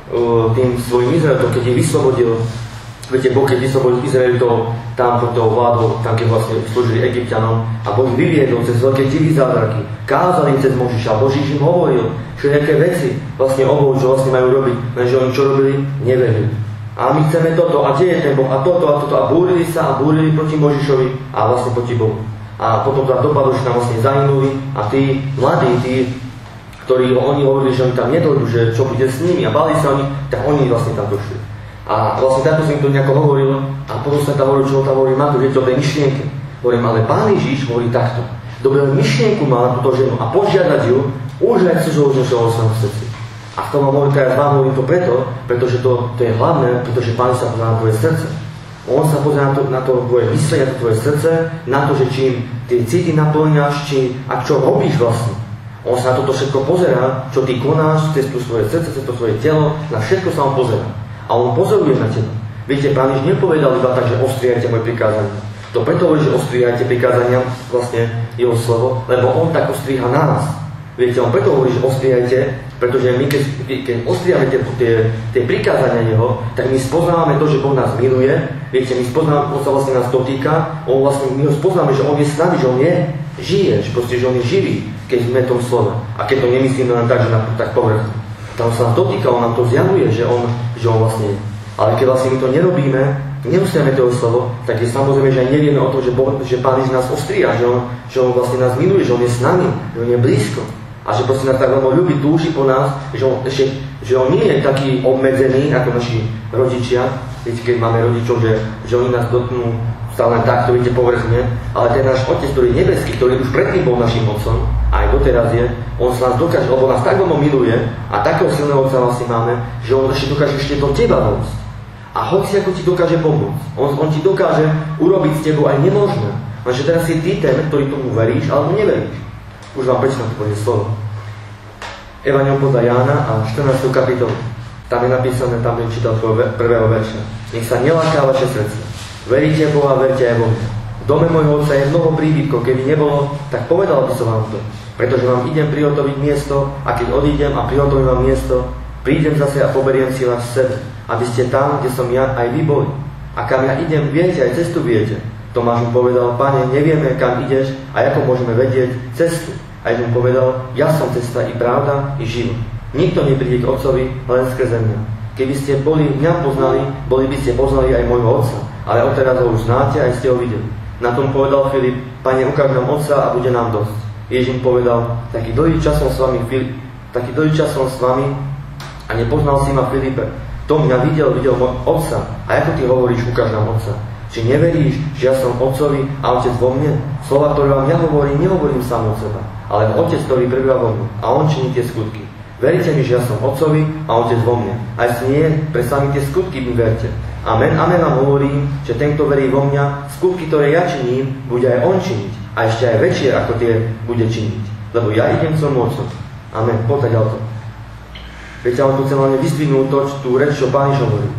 tým svojim Izraelitom, keď ich vyslobodil. Viete, Boh, keď vyslobodil Izraelitov tam pod tou vládou, tam keď vlastne slúžili Egypťanom a Boh vyviedol cez veľké divy zázraky, kázal im cez Mojžiša, Božíš im hovoril všetké veci vlastne o Bohu, čo vlastne majú robiť, lenže oni čo robili? Neverili. A my chceme toto, a kde je ten Boh, a toto, a toto, a búrili sa, a búrili proti Mojžišovi a vlastne proti Bohu. A potom tam dopadlo, že tam vlastne zahynuli a tí mladí, tí, ktorí oni hovorili, že oni tam nedojdu, že čo bude s nimi a báli sa oni, tak oni vlastne tam došli. A vlastne takto som im to nejako hovoril a potom sa tam hovoril, čo tam hovorím, ako viete o tej myšlienke. Hovorím, ale Pán Ježiš hovorí takto. Dobrú myšlienku má na túto ženu a požiadať ju, už aj cudzou ženu v srdci. A v tom vám hovorím, teraz vám hovorím to preto, pretože to, to je hlavné, pretože Pán sa pozerá na tvoje srdce. On sa pozerá na to, na to tvoje myslenie, na to tvoje srdce, na to, že čím tie city naplňaš, či a čo robíš vlastne. On sa na toto všetko pozerá, čo ty konáš, cez to svoje srdce, cez to svoje telo, na všetko sa on pozerá. A on pozoruje na teba. Viete, Pán Ježiš nepovedal iba tak, že ostriajte moje prikázania. To preto hovorí, že ostriajte prikázania, vlastne jeho slovo, lebo on tak ostríha nás. Viete, on preto hovorí, že ostriajte, pretože my keď, keď ostriame tie, tie, tie prikázania jeho, tak my spoznávame to, že Boh nás miluje. Viete, my spoznávame, on sa vlastne nás dotýka, on vlastne, my ho spoznáme, že on je s nami, že on je, žije, že proste, že on je živý, keď sme v tom slove. A keď to nemyslíme len tak, že na, tak povrchne. Tam sa nás dotýka, on nám to zjavuje, že on, že on vlastne je. Ale keď vlastne my to nerobíme, neustáme toho slovo, tak je samozrejme, že aj nevieme o tom, že, boh, že Pán Ježiš nás ostríha, že on, že on vlastne nás miluje, že on je s nami, že on je blízko. A že proste nás tak veľmi ľubí, túži po nás, že on, ešte, že on nie je taký obmedzený ako naši rodičia. Viete, keď máme rodičov, že, že oni nás dotknú stále takto, viete, povrchne, ale ten náš Otec, ktorý je nebeský, ktorý už predtým bol našim Otcom, aj doteraz je, on sa nás dokáže, lebo nás tak veľmi miluje a takého silného Otca vlastne máme, že on ešte dokáže ešte do teba vojsť. A hoci ako ti dokáže pomôcť, on, on ti dokáže urobiť s tebou aj nemožné. Lenže teraz si ty ten, ktorý tomu veríš, alebo neveríš. Už vám prečítam to povie slovo. Evangelium podľa Jána a štrnástu kapitolu. Tam je napísané, tam je čítal prvého verša. Nech sa neláká vaše srdce. Veríte Boha, verte aj Boha. V dome môjho Otca je mnoho príbytkov, keby nebolo, tak povedal by som vám to. Pretože vám idem prihotoviť miesto a keď odídem a prihotovím vám miesto, prídem zase a poberiem si vás v sebe, aby ste tam, kde som ja, aj vy boli. A kam ja idem, viete, aj cestu viete. Tomáš mu povedal, Pane, nevieme, kam ideš a ako môžeme vedieť cestu. A mu povedal, ja som cesta i pravda, i život. Nikto nepríde k Otcovi, len skrze mňa. Keby ste boli mňa poznali, boli by ste poznali aj môjho Otca. Ale odteraz ho už znáte, aj ste ho videli. Na tom povedal Filip, Pane, ukáž nám Otca a bude nám dosť. Ježiš mu povedal, taký dlhý čas som s vami, Filip, taký dlhý čas som s vami a nepoznal si ma, Filipe. To mňa videl, videl môj Otca. A ako ty hovoríš, ukáž nám Otca? Či neveríš, že ja som Otcovi a Otec vo mne? Slova, ktoré vám ja hovorím, nehovorím sám od seba, ale Otec, ktorý prebýva vo mne. A on činí tie skutky. Veríte mi, že ja som Otcovi a Otec vo mne. Aj si nie, predsa mi tie skutky mi verte. Amen, amen vám hovorím, že ten, kto verí vo mňa, skutky, ktoré ja činím, bude aj on činiť. A ešte aj väčšie, ako tie bude činiť. Lebo ja idem k svojmu Otcovi. Amen, poďme ďalej. Viete, ale tu chcem hlavne vyzdvihnúť to, tú reč, čo Pán Ježiš hovorí.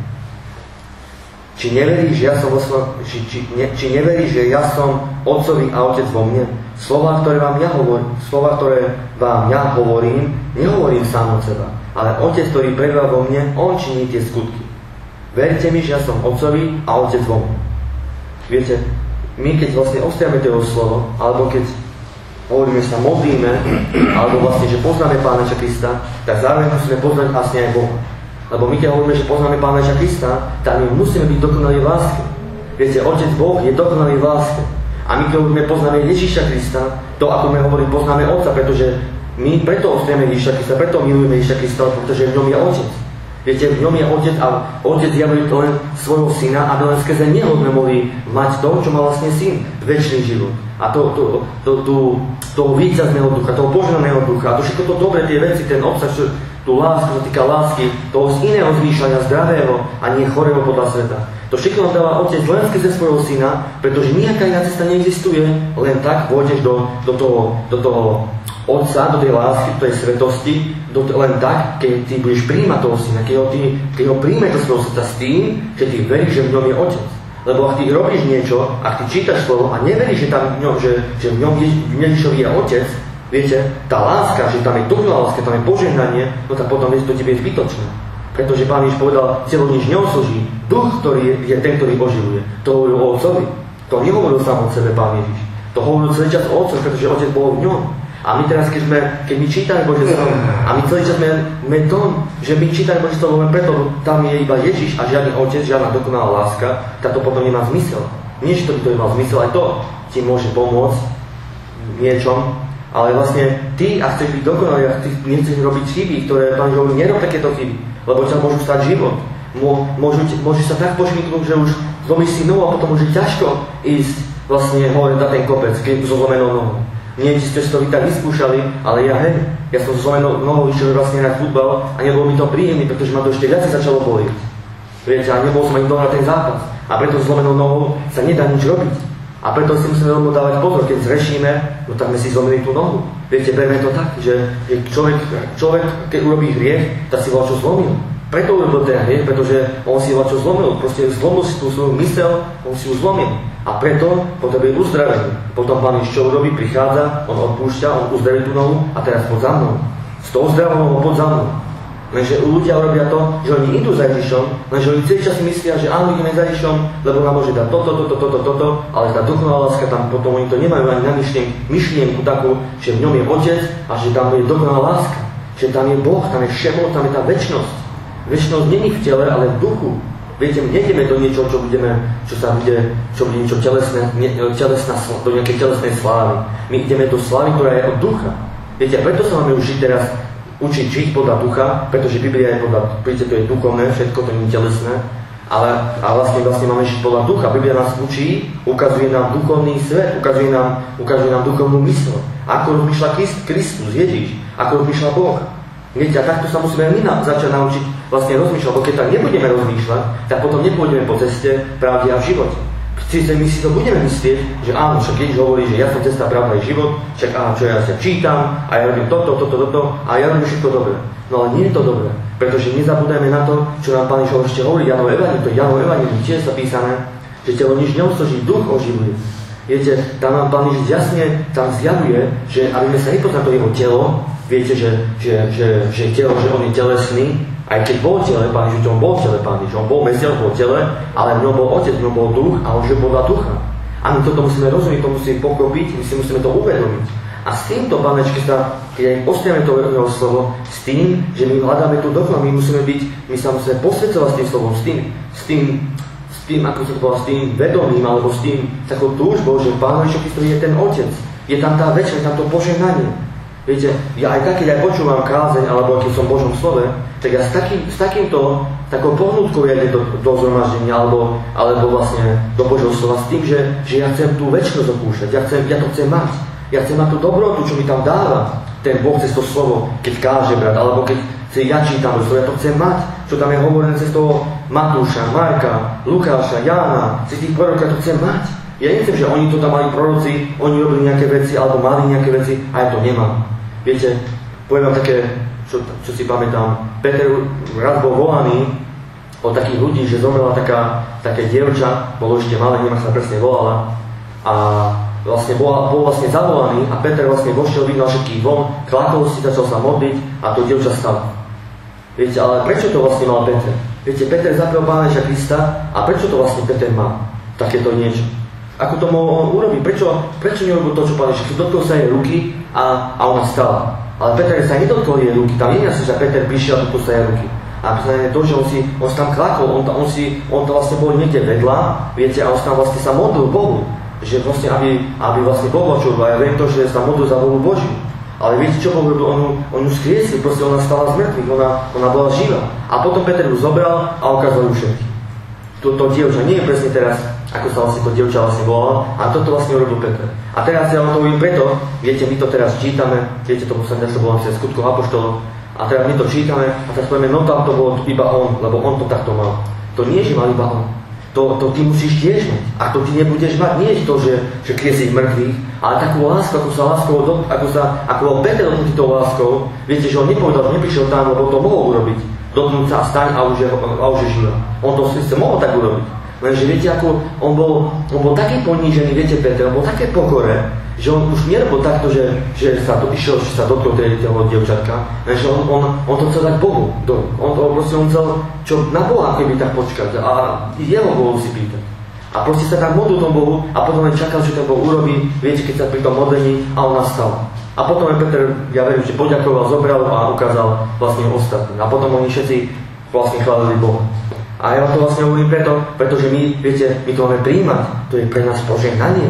Či neveríš, že ja som oslo... či, či, ne, či neveríš, že ja som Otcovi a Otec vo mne? Slová, ktoré vám ja hovorím, slova, ktoré vám ja hovorím, nehovorím sám od seba, ale Otec, ktorý prebýva vo mne, on činí tie skutky. Verte mi, že ja som Otcovi a Otec vo mne. Viete, my keď vlastne ostriame to slovo, alebo keď hovoríme, že sa modlíme, alebo vlastne, že poznáme Pána Ježiša Krista, tak zároveň musíme poznať vlastne aj Boha. Lebo my keď hovoríme, že poznáme Pána Ježiša Krista, tak my musíme byť dokonalí v láske. Viete, Otec Boh je dokonalý v láske. A my keď hovoríme, poznáme Ježiša Krista, to ako my hovoríme, poznáme Otca, pretože my preto ostriame Ježiša Krista, preto milujeme Ježiša Krista, pretože v ňom je Otec. Viete, v ňom je otec a otec javuje len svojho syna, aby len skrze neho sme mohli mať to, čo má vlastne syn, večný život. A to, to, to, to, toho víťazného ducha, toho požehnaného ducha, a to všetko to dobre, tie veci, ten obsah, čo, tú lásku, čo týka lásky, toho z iného zmýšľania, zdravého a nie chorého podľa sveta. To všetko nám dáva otec len skrze svojho syna, pretože nejaká iná cesta neexistuje, len tak vôjdeš do, do toho, do toho Otca, do tej lásky, do tej svetosti, do, len tak, keď ty budeš príjmať toho syna, keď ho, ty, keď ho príjmeš do svojho srdca s tým, že ty veríš, že v ňom je otec. Lebo ak ty robíš niečo, ak ty čítaš slovo a neveríš, že, tam v ňom, že, že v ňom Ježišovi je otec, viete, tá láska, že tam je dokonalá láska, tam je požehnanie, no tak potom to tebe je zbytočné. Pretože Pán Ježiš povedal, telo nič neosoží, duch, ktorý je, je ten, ktorý oživuje. To hovoril o otcovi. To nehovoril sám o sebe Pán Ježiš. To hovoril celý čas o otcovi, pretože otec bol v ňom. A my teraz, keď, sme, keď my čítame Božie slovo, a my celý čas sme, sme tom, že my čítame Božie slovo len preto, tam je iba Ježiš a žiadny otec, žiadna dokonalá láska, tak to potom nemá zmysel. Nie, že to by to nemá zmysel, aj to ti môže pomôcť v niečom, ale vlastne ty, ak chceš byť dokonalý, ak ty nechceš robiť chyby, ktoré Pán Ježiš hovorí, nerob takéto chyby, lebo ťa môžu stať život. Môžu, môžu sa tak pošmyknúť, že už zlomíš si nohu a potom už je ťažko ísť vlastne hore na ten kopec, keď so zlomenou nohou. Nie, či ste to vy tak vyskúšali, ale ja hej, ja som so zlomenou nohou išiel vlastne hrať futbal a nebolo mi to príjemné, pretože ma to ešte viac začalo bolieť. Viete, a nebol som ani doma na ten zápas. A preto s zlomenou nohou sa nedá nič robiť. A preto si musíme veľmi dávať pozor, keď zrešíme, no tak sme si zlomili tú nohu. Viete, berme to tak, že, že človek, človek, keď urobí hriech, tak si volá čo zlomil. Preto urobil ten hriech, pretože on si volá čo zlomil. Proste zlomil si tú svoju myseľ, on si ju zlomil. A preto potrebuje uzdravenie. Potom Pán Ježiš čo urobí, prichádza, on odpúšťa, on uzdraví tú nohu a teraz poď za mnou. S tou zdravou nohou poď za mnou. Lenže ľudia robia to, že oni idú za Ježišom, lenže oni celý čas si myslia, že áno, ideme za Ježišom, lebo nám môže dať toto, toto, toto, toto, ale tá dokonalá láska tam potom oni to nemajú ani na myšlienku, myšlienku takú, že v ňom je otec a že tam je dokonalá láska. Že tam je Boh, tam je všemoc, tam je tá večnosť. Večnosť není v tele, ale v duchu. Viete, my nejdeme do niečoho, čo budeme, čo sa bude, čo bude niečo telesné, ne, telesná, do nejakej telesnej slávy. My ideme do slávy, ktorá je od ducha. Viete, preto sa máme učiť teraz, učiť žiť podľa ducha, pretože Biblia je podľa, viete, to je duchovné, všetko to nie je telesné, ale a vlastne, vlastne máme žiť podľa ducha. Biblia nás učí, ukazuje nám duchovný svet, ukazuje nám, ukazuje nám duchovnú mysl. Ako rozmýšľa Christ, Kristus, Ježiš, ako rozmýšľa Boh. Viete, a takto sa musíme my na, začať naučiť vlastne rozmýšľať, lebo keď tak nebudeme rozmýšľať, tak potom nepôjdeme po ceste pravdy a v živote. Sice my si to budeme myslieť, že áno, však Ježiš hovorí, že ja som cesta, pravda a život, však áno, čo ja sa čítam a ja robím toto, toto, toto a ja robím všetko dobre. No ale nie je to dobre, pretože nezabúdajme na to, čo nám Pán Ježiš ešte hovorí, Janovo evanjelium, to je Janovo evanjelium, tiež sa písané, že telo nič neosoží, duch oživuje. Viete, tam nám Pán Ježiš jasne tam zjavuje, že aby sme sa nepoznali to jeho telo, viete, že, že, že, že telo, že on je telesný, aj keď bol tele, Pán Ježiš, on bol tele, Pán Ježiš, on bol mesiel, bol tele, ale v ňom bol otec, v ňom bol duch a on žil podľa ducha. A my toto musíme rozumieť, to musíme pochopiť, my si musíme to uvedomiť. A s týmto, Pán Ježiš, keď sa, keď aj postavíme to jeho slovo, s tým, že my hľadáme tú dokonalú, my musíme byť, my sa musíme posvedcovať s tým slovom, s tým, s tým, s tým, ako sa to povedal, s tým vedomím, alebo s tým takou túžbou, že Pán Ježiš Kristus je ten otec. Je tam tá večnosť, tam to požehnanie. Viete, ja aj tak, keď aj počúvam kázeň, alebo keď som v Božom slove, tak ja s, takým, s takýmto, takou pohnutkou ja idem do, do zhromaždenia, alebo, alebo vlastne do Božieho slova, s tým, že, že ja chcem tú večnosť opúšťať, ja, chcem, ja to chcem mať. Ja chcem mať tú dobrotu, čo mi tam dáva ten Boh cez to slovo, keď káže brat, alebo keď ja čítam, ja to chcem mať, čo tam je hovorené cez toho Matúša, Marka, Lukáša, Jána, cez tých prorokov, ja to chcem mať. Ja nechcem, že oni to tam mali proroci, oni robili nejaké veci, alebo mali nejaké veci, a ja to nemám. Viete, poviem vám také, čo, čo si pamätám, Peter raz bol volaný od takých ľudí, že zomrela taká, také dievča, bolo ešte malé, neviem, sa presne volala, a vlastne bol, bol vlastne zavolaný a Peter vlastne vošiel, videl všetkých von, klakol si, začal sa modliť a to dievča stalo. Viete, ale prečo to vlastne mal Peter? Viete, Peter zaprel Pána Ježiša Krista a prečo to vlastne Peter má? Takéto niečo. Ako to mohol on urobiť? Prečo, prečo neurobil to, čo Pán Ježiš? Dotkol sa jej ruky a, a ona stala. Ale Peter sa nedotkol jej ruky. Tam nie je, že Peter prišiel a dotkol sa jej ruky. A je to, že on si, on si tam klakol, on, on, si, on to vlastne bol niekde vedľa, viete, a on tam vlastne sa modlil Bohu. Že vlastne, aby, aby vlastne Boh počul. A ja viem to, že sa modlil za vôľu Božiu. Ale viete, čo Boh robil? On, on ju skriesil, proste ona stala z mŕtvych, ona, ona bola živá. A potom Peter ju zobral a ukázal ju všetky. To, to dievča, nie je presne teraz, ako sa vlastne to dievča vlastne volalo, a toto vlastne urobil Peter. A teraz ja vám to hovorím preto, viete, my to teraz čítame, viete, to som dnes to bolo v skutkoch apoštolov, a teraz my to čítame a teraz povieme, no tam to bolo iba on, lebo on to takto mal. To nie je, že mal iba on. To, to ty musíš tiež mať. A to ty nebudeš mať, nie je to, že, že kriesiť mŕtvych, ale takú lásku, ako sa láskou, ako sa, ako bol Peter dotknutý tou láskou, viete, že on nepovedal, že neprišiel tam, lebo to mohol urobiť. Dotknúť sa a staň a už je, a už je živá. On to si mohol tak urobiť. Lenže viete, ako on bol, on bol taký ponížený, viete, Peter, on bol také pokore, že on už nerobil takto, že, že sa to išiel, že sa dotkol toho dievčatka, lenže on, on, on to chcel dať Bohu. On to proste on chcel, čo na Boha keby tak počkať a jeho Bohu si pýtať. A proste sa tak modlil tomu Bohu a potom len čakal, čo ten Boh urobí, viete, keď sa pri tom modlení a on nastal. A potom aj Peter, ja verím, že poďakoval, zobral a ukázal vlastne ostatným. A potom oni všetci vlastne chválili Boha. A ja vám to vlastne hovorím preto, pretože my, viete, my to máme príjmať, to je pre nás požehnanie.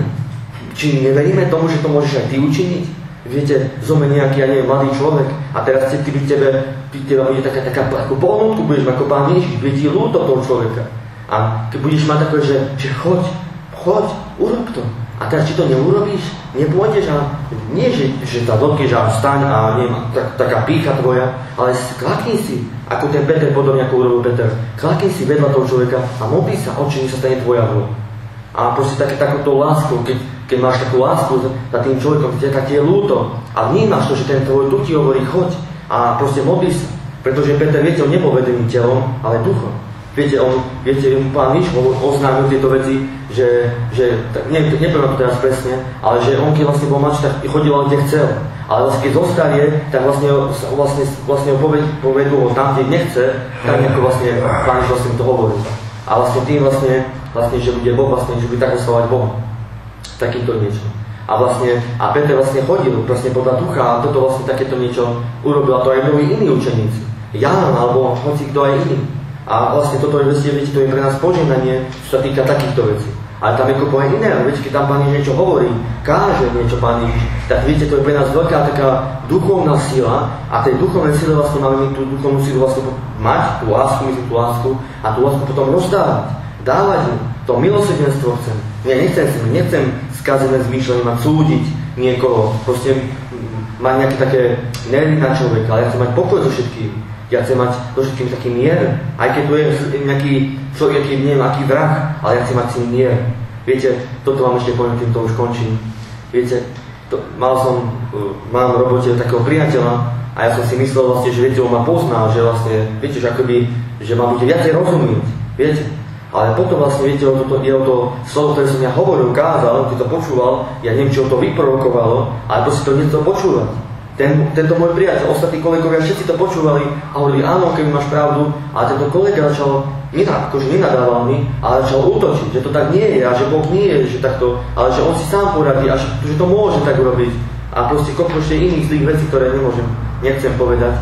Či neveríme tomu, že to môžeš aj ty učiniť? Viete, zomrie nejaký, ja neviem, mladý človek a teraz chce ty byť tebe, ty teba bude taká, taká ako pohnutku budeš mať ako Pán Ježiš, bude ti ľúto toho človeka. A keď budeš mať také, že, že choď, choď, urob to. A teraz, či to neurobíš, nepôjdeš a nie, že, že tá dotkneš a vstaň a neviem, tak, taká pýcha tvoja, ale klakni si, ako ten Peter, podobne ako urobil Peter, klakni si vedľa toho človeka a modli sa, oči, nech sa stane tvoja vôľa. A proste také, takúto lásku, keď, keď máš takú lásku za tým človekom, keď ti je ľúto a vnímaš to, že ten tvoj duch ti hovorí, choď a proste modli sa. Pretože Peter, viete, on nebol vedený telom, ale duchom. Viete, on, viete, Pán Ježiš oznámil tieto veci, že, že tak, neviem, nepoviem to teraz presne, ale že on, keď vlastne bol mladší, tak chodil, kde chcel. Ale vlastne, keď zostarie, tak vlastne, vlastne, vlastne povedú ho tam, kde nechce, tak ako vlastne Pán Ježiš vlastne to hovorí. A vlastne tým vlastne, vlastne, že bude Boh vlastne, že bude tak oslovať Boha. Takýmto niečo. A vlastne, a Peter vlastne chodil vlastne podľa ducha a toto vlastne takéto niečo urobil a to aj mnohí iní učeníci. Ján alebo hoci kto aj iný. A vlastne toto je, viete, to je pre nás požehnanie, čo sa týka takýchto vecí. Ale tam je kopo aj iné, viete, keď tam Pán Ježiš niečo hovorí, káže niečo Pán Ježiš, tak viete, to je pre nás veľká taká duchovná sila a tej duchovnej sile vlastne máme my tú duchovnú silu vlastne mať, tú lásku, myslím tú lásku a tú lásku potom rozdávať, dávať im. To milosrdenstvo chcem. Ja nechcem, nechcem skazené zmýšľanie mať súdiť niekoho, proste mať nejaké také nervy na človeka, ale ja chcem mať pokoj so všetkým. Ja chcem mať so všetkým taký mier, aj keď to je nejaký človek, aký, neviem, aký vrah, ale ja chcem mať s ním mier. Viete, toto vám ešte poviem, týmto už končím. Viete, to, mal som, uh, mám v robote takého priateľa a ja som si myslel vlastne, že viete, on ma pozná, že vlastne, viete, že akoby, že ma bude viacej rozumieť, viete. Ale potom vlastne, viete, o to, je o to slovo, ktoré som ja hovoril, kázal, keď to počúval, ja neviem, čo to vyprovokovalo, ale proste to niečo počúvať. Ten, tento môj priateľ, ostatní kolegovia, všetci to počúvali a hovorili, áno, keď máš pravdu, ale tento kolega začal, akože nenadával mi, ale začal útočiť, že to tak nie je a že Boh nie je, že takto, ale že on si sám poradí a že, že to môže tak urobiť. A proste koľko ešte iných zlých vecí, ktoré nemôžem, nechcem povedať.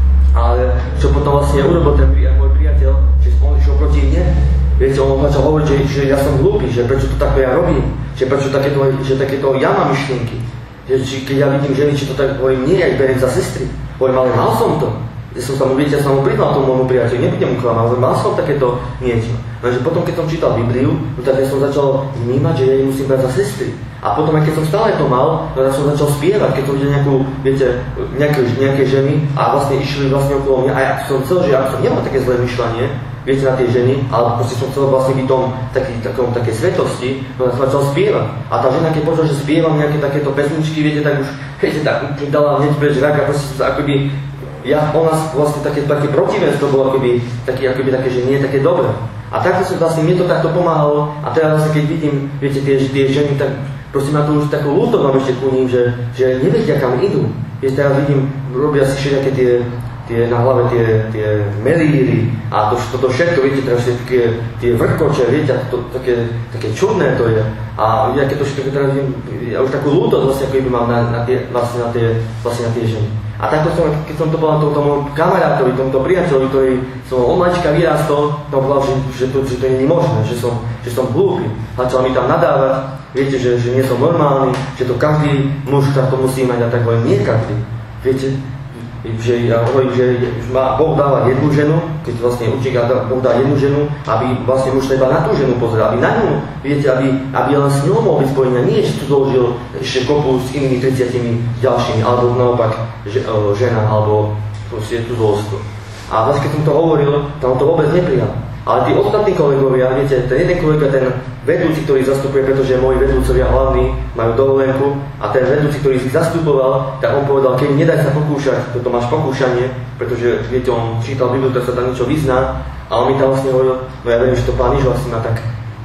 Ale čo potom vlastne urobil ten môj priateľ, že on išiel proti mne, viete, on začal hovoriť, že, že ja som hlúpy, že prečo to takto ja robím, že prečo takéto, že takéto ja mám myšlienky. Že, keď ja vidím ženy, či to tak hovorím, nie, ja ich beriem za sestry. Hovorím, ale mal som to. Ja som sa mu, viete, ja som mu pridal tomu môjmu priateľu, nebudem mu klamať, ale mal som takéto niečo. Takže potom, keď som čítal Bibliu, no tak ja som začal vnímať, že ja ich musím brať za sestry. A potom, aj keď som stále to mal, no ja som začal spievať, keď som videl nejakú, viete, nejaké, nejaké ženy a vlastne išli vlastne okolo mňa. A ja som chcel, že ja som nemal také zlé myšľanie, viete, na tie ženy, ale proste som chcel vlastne byť tom taký, takom, také svetosti, no ja som začal spievať. A tá žena, keď počula, že spievam nejaké takéto pesničky, viete, tak už, viete, tak mi dala hneď preč rak a proste som sa akoby, ja, o nás vlastne také, také protivenstvo bolo akoby, také, akoby také, že nie je také dobré. A takto som vlastne, mne to takto pomáhalo a teraz vlastne, keď vidím, viete, tie, tie ženy, tak proste ma to už takú ľúto mám ešte ku ním, že, že nevedia, kam idú. Viete, teraz vidím, robia si všetky tie, tie na hlave tie, tie melíry a to, toto všetko, viete, teraz všetky tie vrkoče, viete, to, také, také čudné to je. A ja keď to všetko teraz vidím, ja už takú ľútosť vlastne, ako by mal na, na, tie, vlastne na, tie, vlastne na tie ženy. A takto som, keď som to povedal tomu kamarátovi, tomuto priateľovi, ktorý som od malička vyrastol, to povedal, že, že, to, že to nie je možné, že som, že som hlúpy. Začal mi tam nadávať, viete, že, že nie som normálny, že to každý muž to musí mať a tak hovorím, nie každý. Viete, že ja hovorím, že má Boh dáva jednu ženu, keď vlastne učí, Boh dá jednu ženu, aby vlastne muž treba na tú ženu pozrieť, aby na ňu, viete, aby, aby len s ňou mohol byť spojený, nie že tu zložil ešte kopu s inými tridsiatimi ďalšími, alebo naopak že, o, žena, alebo proste tu zložstvo. A vlastne keď som to hovoril, tam to vôbec neprijal. Ale tí ostatní kolegovia, viete, ten jeden kolega, ten vedúci, ktorý zastupuje, pretože moji vedúcovia hlavní majú dovolenku a ten vedúci, ktorý si zastupoval, tak on povedal, keď nedaj sa pokúšať, toto máš pokúšanie, pretože, viete, on čítal Bibliu, tak sa tam niečo vyzná a on mi tam vlastne hovoril, no ja viem, že to Pán Ježiš asi ma tak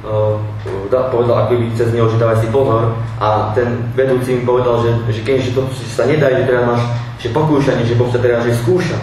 uh, povedal, ako by cez neho, že dávaj si pozor a ten vedúci mi povedal, že, že keď že to že sa nedaj, že teda máš že pokúšanie, že Boh sa teda že skúša.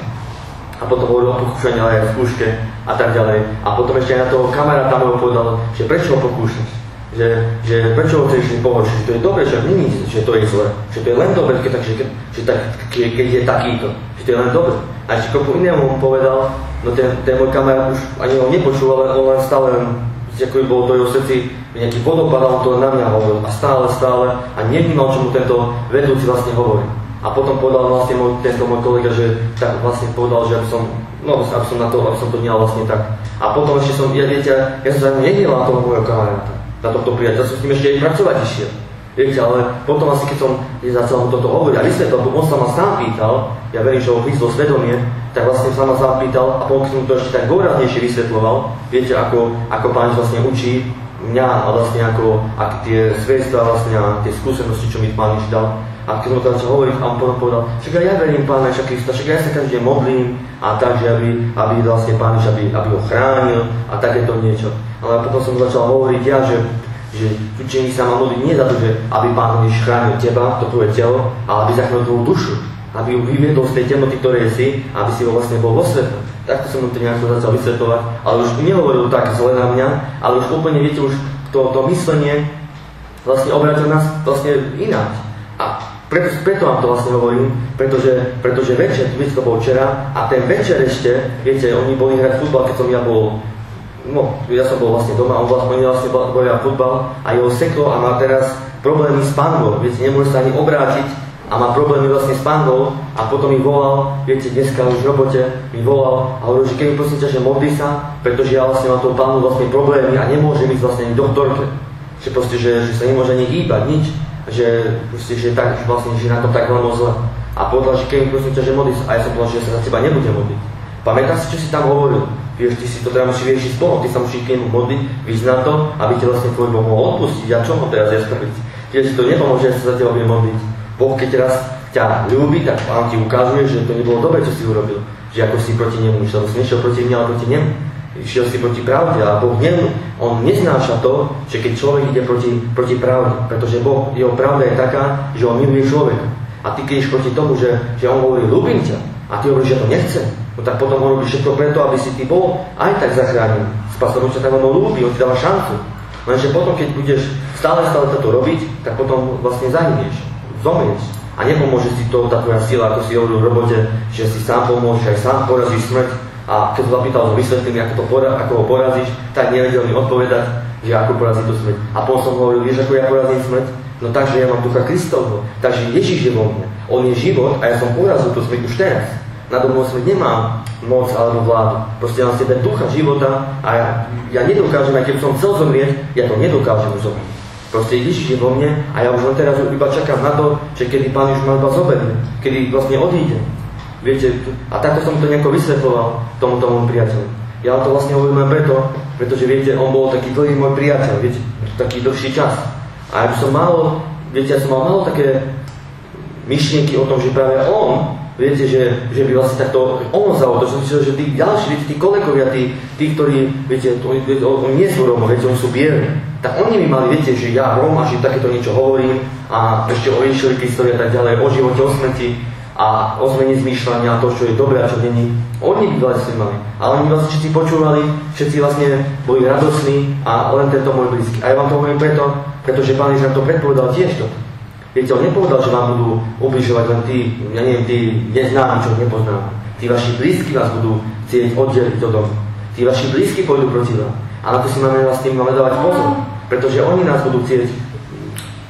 A potom hovoril o pokúšaní, ale aj v skúške a tak ďalej. A potom ešte aj na toho kamaráta môjho povedal, že prečo ho pokúšaš? Že, že prečo ho chceš pohoršiť? Že to je dobre, že nie, že to je zle. Že to je len dobre, keď, tak, že, že tak, keď, keď je takýto. Že to je len dobre. A ešte kopu inému mu povedal, no ten, ten môj kamarát už ani ho nepočul, ale on len stále, ako by bolo to jeho srdci, nejaký vodopad, on to na mňa hovoril. A stále, stále. A nevnímal, čo mu tento vedúci vlastne hovorí. A potom povedal vlastne môj, tento môj kolega, že tak vlastne povedal, že aby som, no aby som na to, aby som to nedal vlastne tak. A potom ešte som, ja viete, ja som sa nehneval na toho môjho kamaráta, na tohto priateľa, som s ním ešte aj pracovať išiel. Viete, ale potom asi keď som začal mu toto hovoriť a vysvetlil, on sa ma sám pýtal, ja verím, že ho príslo svedomie, tak vlastne sa ma sám pýtal a potom som to ešte tak dôraznejšie vysvetľoval, viete, ako, ako Pán vlastne učí mňa a vlastne ako, ako tie svedectvá vlastne a tie skúsenosti, čo mi Pán dal. A keď som to začal hovoriť, a on potom povedal, však ja verím Pána Ježiša Krista, však ja sa každý deň modlím a tak, že aby, aby vlastne Pán Ježiš, aby, aby ho chránil a takéto niečo. Ale potom som začal hovoriť ja, že, že učení sa má modliť nie za to, že aby Pán Ježiš chránil teba, to tvoje telo, ale aby zachránil tvoju dušu, aby ju vyviedol z tej temnoty, ktorej si, aby si ho vlastne bol vo svetle. Takto som mu to nejako začal vysvetľovať, ale už nehovoril tak zle na mňa, ale už úplne, viete, už to, to myslenie vlastne obrátil nás vlastne ináč. A preto, preto vám to vlastne hovorím, pretože, pretože večer, viete, to bol včera, a ten večer ešte, viete, oni boli hrať futbal, keď som ja bol, no, ja som bol vlastne doma, on vlastne, oni vlastne boli hrať futbal a jeho seklo a má teraz problémy s panvou, viete, nemôže sa ani obrátiť a má problémy vlastne s panvou a potom mi volal, viete, dneska už v robote mi volal a hovoril, že keď mi prosím ťa, že modli sa, pretože ja vlastne mám tou panvou vlastne problémy a nemôžem ísť vlastne ani doktorke, že proste, že, že sa nemôže ani hýbať, nič. Že, proste, že, tak, že vlastne, že na tom tak veľmi zle. A povedal, že keď mi prosím ťa, že modli sa. A ja som povedal, že ja sa za teba nebudem modliť. Pamätáš si, čo si tam hovoril? Vieš, ty si to teda musíš riešiť spolu, ty sa musíš k nemu modliť, vyznať to, aby ti vlastne tvoj Boh mohol odpustiť. A čo ho teraz ja spraviť? Keď si to nepomôže, ja sa za teba budem modliť. Boh, keď raz ťa ľúbi, tak Pán ti ukazuje, že to nebolo dobre, čo si urobil. Že ako si proti nemu išiel, si nešiel proti mne, ale proti nemu. Išiel si proti pravde a Boh nie, on neznáša to, že keď človek ide proti, proti pravde, pretože Boh, jeho pravda je taká, že on miluje človeka. A ty keď ideš proti tomu, že, že on hovorí, ľúbim ťa, a ty hovoríš, že to nechce, no tak potom on robí všetko preto, aby si ty bol aj tak zachránil. Spastor ťa tak ono ľúbi, on ti dáva šancu. Lenže potom, keď budeš stále, stále toto robiť, tak potom vlastne zahynieš, zomrieš. A nepomôže si to, tá tvoja sila, ako si hovoril v robote, že si sám pomôžeš, aj sám porazíš smrť. A keď som zapýtal, vysvetlím, ako, to pora- ako ho porazíš, tak nevedel mi odpovedať, že ako porazí tú smrť. A potom som hovoril, vieš, ako ja porazím smrť? No takže ja mám Ducha Kristovho. Takže Ježiš je vo mne. On je život a ja som porazil tú smrť už teraz. Nado mnou smrť nemám moc alebo vládu. Proste mám v sebe ducha života a ja, ja nedokážem, aj keby som chcel zomrieť, ja to nedokážem zomrieť. Proste Ježiš je vo mne a ja už len teraz iba čakám na to, že kedy Pán už ma iba zoberie, kedy vlastne odíde. Viete, a takto som to nejako vysvetloval tomuto môjmu priateľu. Ja to vlastne hovorím len preto, pretože viete, on bol taký dlhý môj priateľ, viete, taký dlhší čas. A ja by som málo, viete, ja som mal málo také myšlienky o tom, že práve on, viete, že, že by vlastne takto on sa o to, že, že tí ďalší, viete, tí kolegovia, tí, tí ktorí, viete, to, viete, oni nie sú Rómov, viete, oni sú bieli. Tak oni by mali, viete, že ja Róm, že takéto niečo hovorím a ešte o Ježišovi Kristovi a tak ďalej, o živote, o smrti a o zmene zmýšľania, to, čo je dobré a čo není. Oni by vlastne mali. Ale oni vlastne všetci počúvali, všetci vlastne boli radosní a len tento môj blízky. A ja vám to hovorím preto, pretože Pán Ježiš nám to predpovedal tiež toto. Viete, on nepovedal, že vám budú ubližovať len tí, ja neviem, tí neznámi, čo nepoznám. Tí vaši blízky vás budú chcieť oddeliť do domu. Tí vaši blízky pôjdu proti vám. A na to si máme vlastne máme dávať pozor, pretože oni nás budú chcieť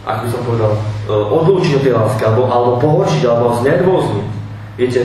ako by som povedal, odlúčiť od tej lásky, alebo, alebo pohorčiť, alebo znervózniť. Viete,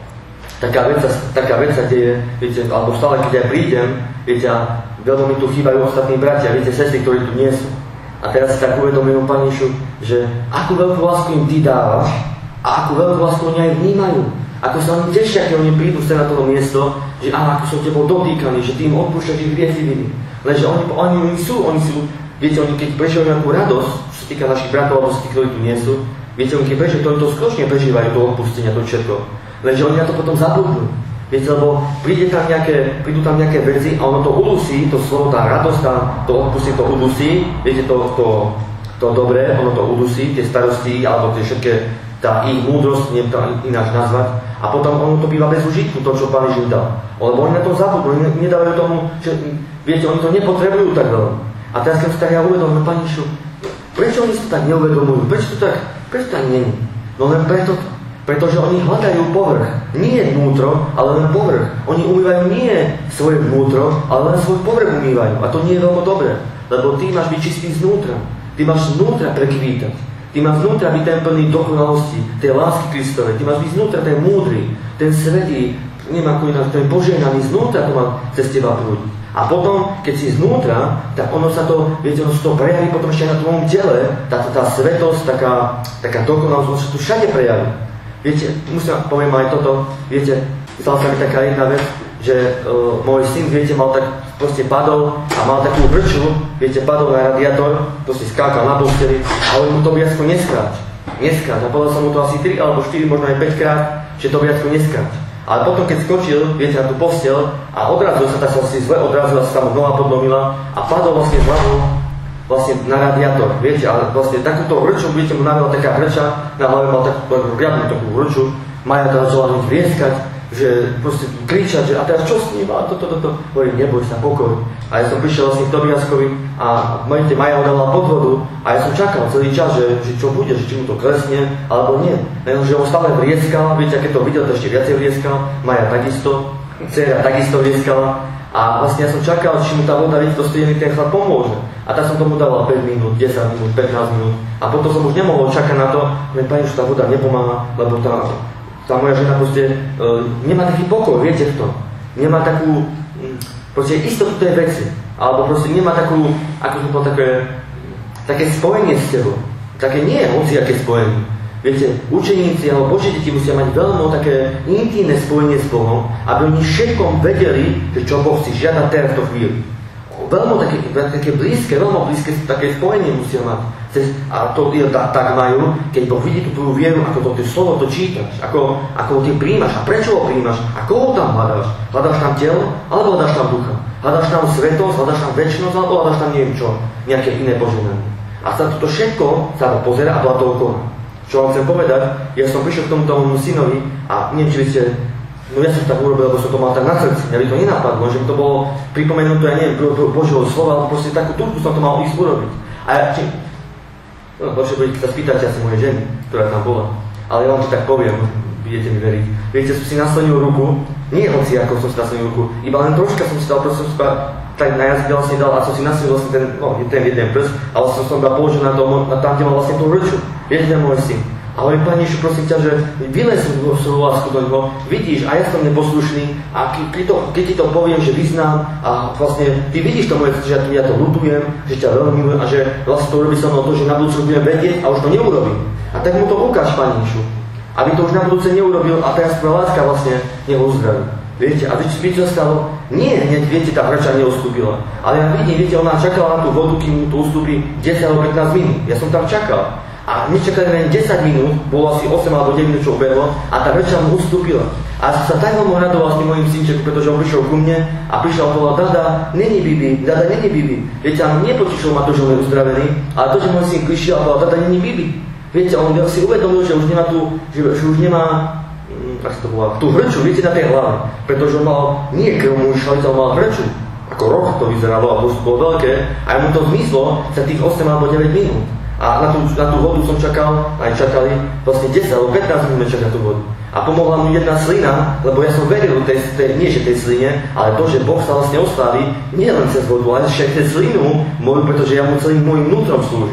taká vec, taká vec sa deje, viete, alebo stále, keď ja prídem, viete, a veľmi mi tu chýbajú ostatní bratia, viete, sestry, ktorí tu nie sú. A teraz si tak uvedomujem, Pane Ježišu, že akú veľkú lásku im Ty dávaš a akú veľkú lásku oni aj vnímajú. Ako sa oni tešia, keď oni prídu sa na toto miesto, že á, ako som Tebou dotýkaný, že Ty im odpúšťaš ich hriechy viny. Lenže oni, oni, oni sú, oni sú, viete, oni keď prežívajú nejakú radosť, čo sa týka našich bratov alebo tých, ktorí tu nie sú, viete, oni keď prežívajú, ktorí to skutočne prežívajú, to odpustenia, to všetko. Lenže oni na to potom zabudnú. Viete, lebo príde tam nejaké, prídu tam nejaké veci a ono to udusí, to slovo, tá radosť, tá, to odpustenie to udusí, viete, to, to, to dobré, ono to udusí, tie starosti, alebo tie všetké, tá ich múdrosť, neviem to ináč nazvať, a potom ono to býva bez užitku, to, čo Pán Ježiš dal. Lebo oni na to zabudnú, oni nedávajú tomu, že, viete, oni to nepotrebujú tak veľmi. A teraz, keď si tak ja uvedomím, Pán Ježišu, prečo oni si to tak neuvedomujú, prečo to tak, prečo to tak nie je? No len preto, pretože oni hľadajú povrch, nie vnútro, ale len povrch. Oni umývajú nie svoje vnútro, ale len svoj povrch umývajú. A to nie je veľmi dobré, lebo ty máš byť čistý znútra. Ty máš znútra prekvítať. Ty máš znútra byť ten plný dokonalosti, tej lásky Kristovej. Ty máš byť znútra ten múdry, ten svätý, neviem ako inak, ten požehnaný, znútra to má cez teba prúdiť. A potom, keď si znútra, tak ono sa to, viete, ono sa to prejaví potom ešte aj na tvojom tele, tá, tá svetosť, taká, taká dokonalosť, ono sa tu všade prejaví. Viete, musím poviem aj toto, viete, stala sa mi taká jedna vec, že uh, môj syn, viete, mal tak, proste padol a mal takú vrču, viete, padol na radiátor, proste skákal na posteli a on mu to viacko neskráč. Neskráč. A povedal som mu to asi tri alebo štyri, možno aj päť krát, že to viacko neskráč. Ale potom, keď skočil, viete, na tú postel a odrazil sa, tak som si zle odrazil, sa tam noha podlomila a padol vlastne z hlavou vlastne na radiátor, viete, ale vlastne takúto vrču, viete, mu navela taká vrča, na hlave mal takú riadnu takú vrču, Maja tam začala hneď vrieskať, že proste kričať, že a teraz čo s ním, a toto, toto, hovorím, neboj sa, pokoj. A ja som prišiel vlastne k Tobiaskovi a môžete, Maja ho dala pod vodu a ja som čakal celý čas, že, že čo bude, že či mu to klesne, alebo nie. Lenže on stále vrieskal, viete, keď to videl, to ešte viacej vrieskal, Maja takisto, dcera takisto vrieskala. A vlastne ja som čakal, či mu tá voda, viete, to studený ten chlap pomôže. A tak som tomu dával päť minút, desať minút, pätnásť minút. A potom som už nemohol čakať na to, že Pane, že tá voda nepomáha, lebo tá, tá moja žena proste e, nemá taký pokoj, viete v tom. Nemá takú, proste istotu tej veci. Alebo proste nemá takú, ako som povedal, také, také spojenie s tebou. Také nie je hociaké spojenie. Viete, učeníci alebo Boží deti musia mať veľmi také intimné spojenie s Bohom, aby oni všetkom vedeli, že čo Boh si žiada teraz v to chvíli. Veľmi také, také blízke, veľmi blízke také spojenie musia mať. A to tak, tak majú, keď Boh vidí tú tvoju vieru, ako to ty slovo to čítaš, ako, ako ho ty príjmaš a prečo ho príjmaš a koho tam hľadáš. Hľadáš tam telo, alebo hľadáš tam ducha. Hľadáš tam svetosť, hľadáš tam večnosť, alebo hľadáš tam neviem čo, nejaké iné požehnanie. A sa toto všetko sa pozerá a bola toho koná. Čo vám chcem povedať, ja som prišiel k tomuto môjmu synovi a neviem, či by ste, no ja som tak urobil, lebo som to mal tak na srdci, mňa by to nenapadlo, že by to bolo pripomenuté, ja neviem, Božieho slova, ale proste takú túžbu som to mal ísť urobiť. A ja, či, no, lepšie bude, keď sa spýtate asi mojej ženy, ktorá tam bola, ale ja vám to tak poviem, budete mi veriť. Viete, som si naslonil ruku, nie hoci ako som si naslonil ruku, iba len troška som si dal, proste som si tak na jazyk vlastne dal a som si naslonil vlastne ten, no, ten jeden prst, ale som som dal položil na, to, na tam, kde mal vlastne tú vrču. Viete, ten môj syn. A hovorím, Pane Ježišu, prosím ťa, že vylez svoju lásku do neho, vidíš, a ja som neposlušný, a keď, to, keď ti to poviem, že vyznám, a vlastne ty vidíš to moje, že ja to ľutujem, že ťa veľmi milujem, a že vlastne to urobí so mnou to, že na budúce budem vedieť a už to neurobím. A tak mu to ukáž, Pane Ježišu, aby to už na budúce neurobil a teraz tvoja láska vlastne neho uzdraví. Viete, a viete, čo sa stalo? Nie, hneď, viete, tá vrča neustúpila. Ale ja vidím, viete, ona čakala na tú vodu, kým mu to ustúpi desať alebo pätnásť minút. Ja som tam čakal. A nečakali len desať minút, bolo asi osem alebo deväť minút, čo ubehlo, a tá vrča mu ustúpila. A som sa tak veľmi radoval s tým mojím synčekom, pretože on prišiel ku mne a prišiel a povedal, Dada, není Bibi, Dada, není Bibi. Viete, a nepotešilo ma to, že on je uzdravený, ale to, že môj syn prišiel a povedal, Dada, není Bibi. Viete, on si uvedomil, že už nemá tú, že, že už nemá tak to bola, tú hrču, viete, na tej hlave, pretože on mal nie krvnú šalicu, on mal hrču, ako roh to vyzeralo a bolo veľké a mu to zmizlo za tých osem alebo deväť minút. A na tú, na tú vodu som čakal, aj čakali vlastne desať alebo pätnásť minút čakať tú vodu. A pomohla mu jedna slina, lebo ja som veril tej, tej, nie že tej sline, ale to, že Boh sa vlastne oslaví nie len cez vodu, ale však cez slinu moju, pretože ja mu celým môjim vnútrom slúžim.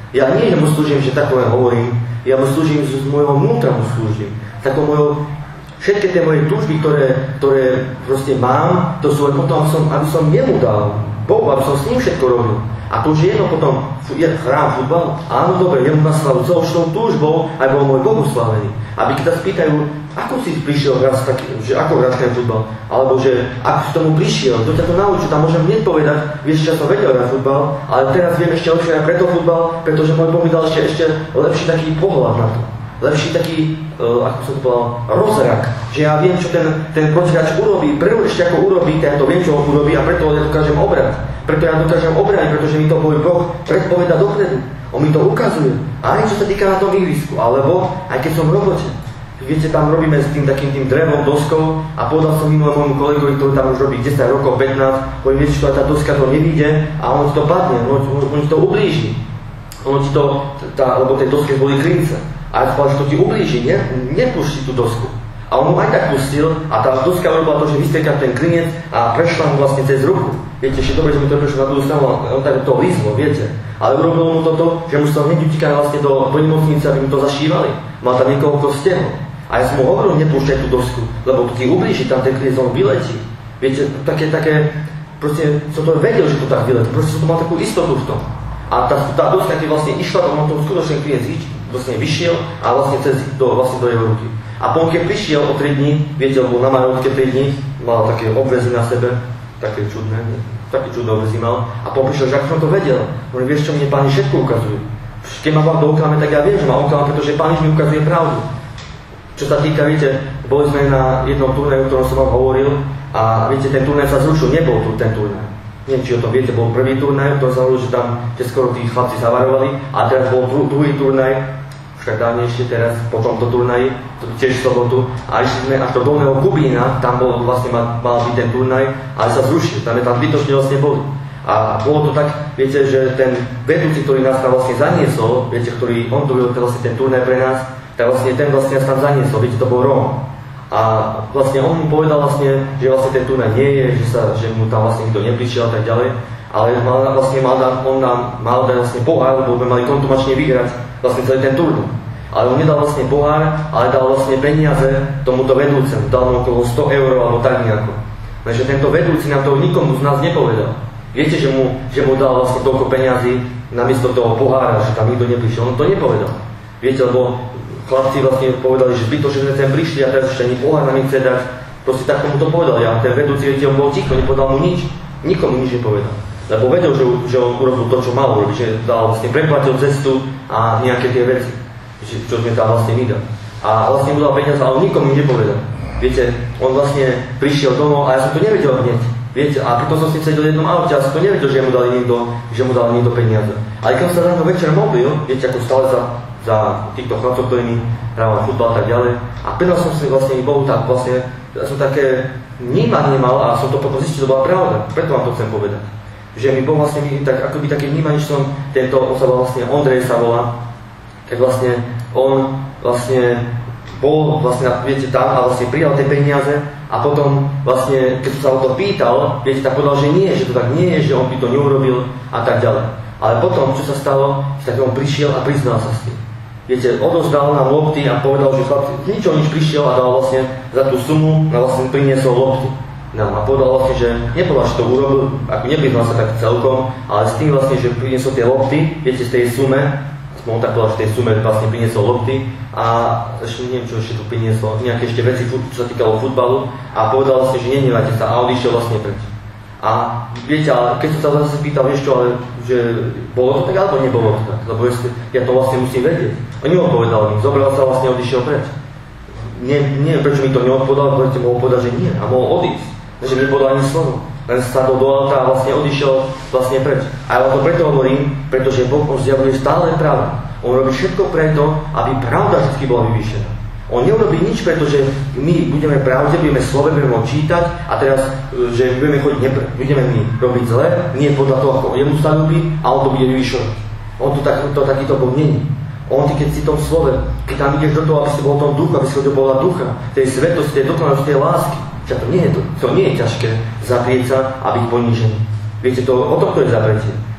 Ja nie, že mu slúžim, že tak len hovorím, ja mu slúžim z môjho vnútra mu slúžim. Takou mojou, všetky tie moje túžby, ktoré, ktoré proste mám, to sú len potom, aby som, aby som jemu dal, Bohu, aby som s ním všetko robil. A to už je jedno potom, je hrám futbal, áno, dobre, jemu na slavu celou túžbou, aj bol môj Boh uslavený. Aby keď sa spýtajú, ako si prišiel hrať taký, že ako hráš ten futbal, alebo že ako si tomu prišiel, kto ťa to naučil, tam môžem hneď povedať, vieš, že ja som vedel hrať futbal, ale teraz viem ešte lepšie aj preto futbal, pretože môj Boh mi dal ešte, ešte lepší taký pohľad na to. Lepší taký, uh, ako som to povedal, rozrak, že ja viem, čo ten, ten protihráč urobí, prv ešte ako urobí, ja to viem, čo on urobí a preto ja dokážem obrať. Preto ja dokážem obrať, pretože mi to môj Boh predpoveda dopredu. On mi to ukazuje. Aj čo sa týka na tom ihrisku, alebo aj keď som v robote. Viete, tam robíme s tým takým tým drevom, doskou a povedal som minulé môjmu kolegovi, ktorý tam už robí desať rokov, pätnásť, hovorím, viete, čo tá doska to nevíde a on ti to padne, on, on, on ti to ublíži. On ti to, tá, lebo tej doske boli klince. A ja povedal, že to ti ublíži, ne? Nepúšti tú dosku. A on mu aj tak pustil a tá doska robila to, že vystriekal ten klinec a prešla mu vlastne cez ruku. Viete, ešte dobre, že mi to prešlo na druhú stranu, on tak to lízlo, viete. Ale urobilo mu toto, že musel hneď utíkať vlastne do, do nemocnice, aby mu to zašívali. Mal tam niekoľko stehov. A ja som mu hovoril, nepúšťaj tú dosku, lebo to ti ublíži, tam ten klinec on vyletí. Viete, také, také, proste som to vedel, že to tak vyletí, proste som to mal takú istotu v tom. A tá, tá doska, keď vlastne išla, to on to skutočne klinec vlastne vyšiel a vlastne cez do, vlastne do jeho ruky. A potom, keď prišiel o tri dni, viete, lebo na Majorke tri dni, mal také obvezy na sebe, také čudné, také čudné obvezy mal. A potom prišiel, že ako som to vedel, on vieš, čo mne Pán všetko ukazuje. Keď ma vám oklame, tak ja viem, že ma oklame, pretože Pán mi ukazuje pravdu. Čo sa týka, viete, boli sme na jednom turnaji, o ktorom som vám hovoril, a viete, ten turnaj sa zrušil, nebol tu ten turnaj. Neviem, či o tom viete, bol prvý turnaj, to sa hovoril, že tam že skoro tí chlapci zavarovali, a teraz bol dru- druhý turnaj, už tak dávnejšie teraz, po tomto turnaji, tiež v sobotu, a išli sme až do Dolného Kubína, tam bol vlastne mal, mal byť ten turnaj, ale sa zrušil, tam je tam zbytočne vlastne boli. A bolo to tak, viete, že ten vedúci, ktorý nás tam vlastne zaniesol, viete, ktorý on dobil vlastne ten turnaj pre nás, tak vlastne ten vlastne nás tam zaniesol, viete, to bol Róm. A vlastne on mu povedal vlastne, že vlastne ten turnaj nie je, že, sa, že mu tam vlastne nikto neprišiel a tak ďalej, ale mal, vlastne mal, on nám mal dať vlastne pohár, lebo sme mali kontumačne vyhrať vlastne celý ten turnaj. Ale on nedal vlastne pohár, ale dal vlastne peniaze tomuto vedúcemu, dal mu okolo sto eur alebo tak nejako. Takže tento vedúci nám to nikomu z nás nepovedal. Viete, že mu, že mu dal vlastne toľko peniazy namiesto toho pohára, že tam nikto neprišiel, on to nepovedal. Viete, lebo chlapci vlastne povedali, že zbyto, že sme sem prišli a teraz ešte ani pohár nám nechce dať. Proste tak mu to povedal. Ja ten vedúci, viete, on bol ticho, nepovedal mu nič. Nikomu nič nepovedal. Lebo vedel, že, že on urobil to, čo mal urobiť, že dal vlastne preplatil cestu a nejaké tie veci, čo sme tam vlastne vydali. A vlastne mu dal peniaze, ale on nikomu nič nepovedal. Viete, on vlastne prišiel domov a ja som to nevedel hneď. Viete, a preto som si sedel v jednom aute, ja som to nevedel, že mu dali niekto, že mu dali niekto peniaze. Ale keď som sa ráno večer mobil, viete, ako stále za, za týchto chlapcov, ktorí mi hrával futbal a tak ďalej. A pridal som si vlastne Bohu tak vlastne, ja som také vnímanie mal a som to potom zistil, to bola pravda. Preto vám to chcem povedať. Že mi Boh vlastne, tak, akoby také vnímanie, že som tento, on sa volá vlastne, Ondrej sa volá, tak vlastne on vlastne bol vlastne, viete, tam a vlastne prijal tie peniaze a potom vlastne, keď som sa o to pýtal, viete, tak povedal, že nie, že to tak nie je, že on by to neurobil a tak ďalej. Ale potom, čo sa stalo, tak on prišiel a priznal sa s tým. Viete, odozdal nám lopty a povedal, že chlapci, nič o nič prišiel a dal vlastne za tú sumu a vlastne priniesol lopty. No, a povedal vlastne, že nepovedal, že to urobil, ako nepriznal sa tak celkom, ale s tým vlastne, že priniesol tie lopty, viete, z tej sume, on tak povedal, že v tej sume vlastne priniesol lopty a ešte neviem, čo ešte tu priniesol, nejaké ešte veci, čo sa týkalo futbalu a povedal vlastne, že nenevajte sa a odišiel vlastne preč. A viete, ale keď som sa zase pýtal, vieš čo, ale že bolo to tak alebo nebolo to tak, lebo ja to vlastne musím vedieť. On neodpovedal mi, zobral sa vlastne a odišiel preč. Nie, neviem, prečo mi to neodpovedal, pretože mohol povedať, že nie a mohol odísť, takže mi nepovedal ani slovo. Len sadol do auta a vlastne odišiel vlastne preč. A ja to preto hovorím, pretože Boh on zjavuje stále pravdu. On robí všetko preto, aby pravda vždy bola vyvýšená. On neurobí nič, pretože my budeme pravde, budeme slove, budeme ho čítať a teraz, že budeme chodiť nepr, budeme my robiť zle, nie podľa toho, ako jemu sa ľúbi a on to bude vyvýšovať. On to, tak, to takýto Boh není. On ty, keď si v tom slove, keď tam ideš do toho, aby si bol v tom duchu, aby si chodil bola ducha, tej svetosti, tej dokonalosti, tej lásky. Čiže to nie je, to, to nie je ťažké zaprieť sa a byť ponížený. Viete, to, o to, to je zapretie.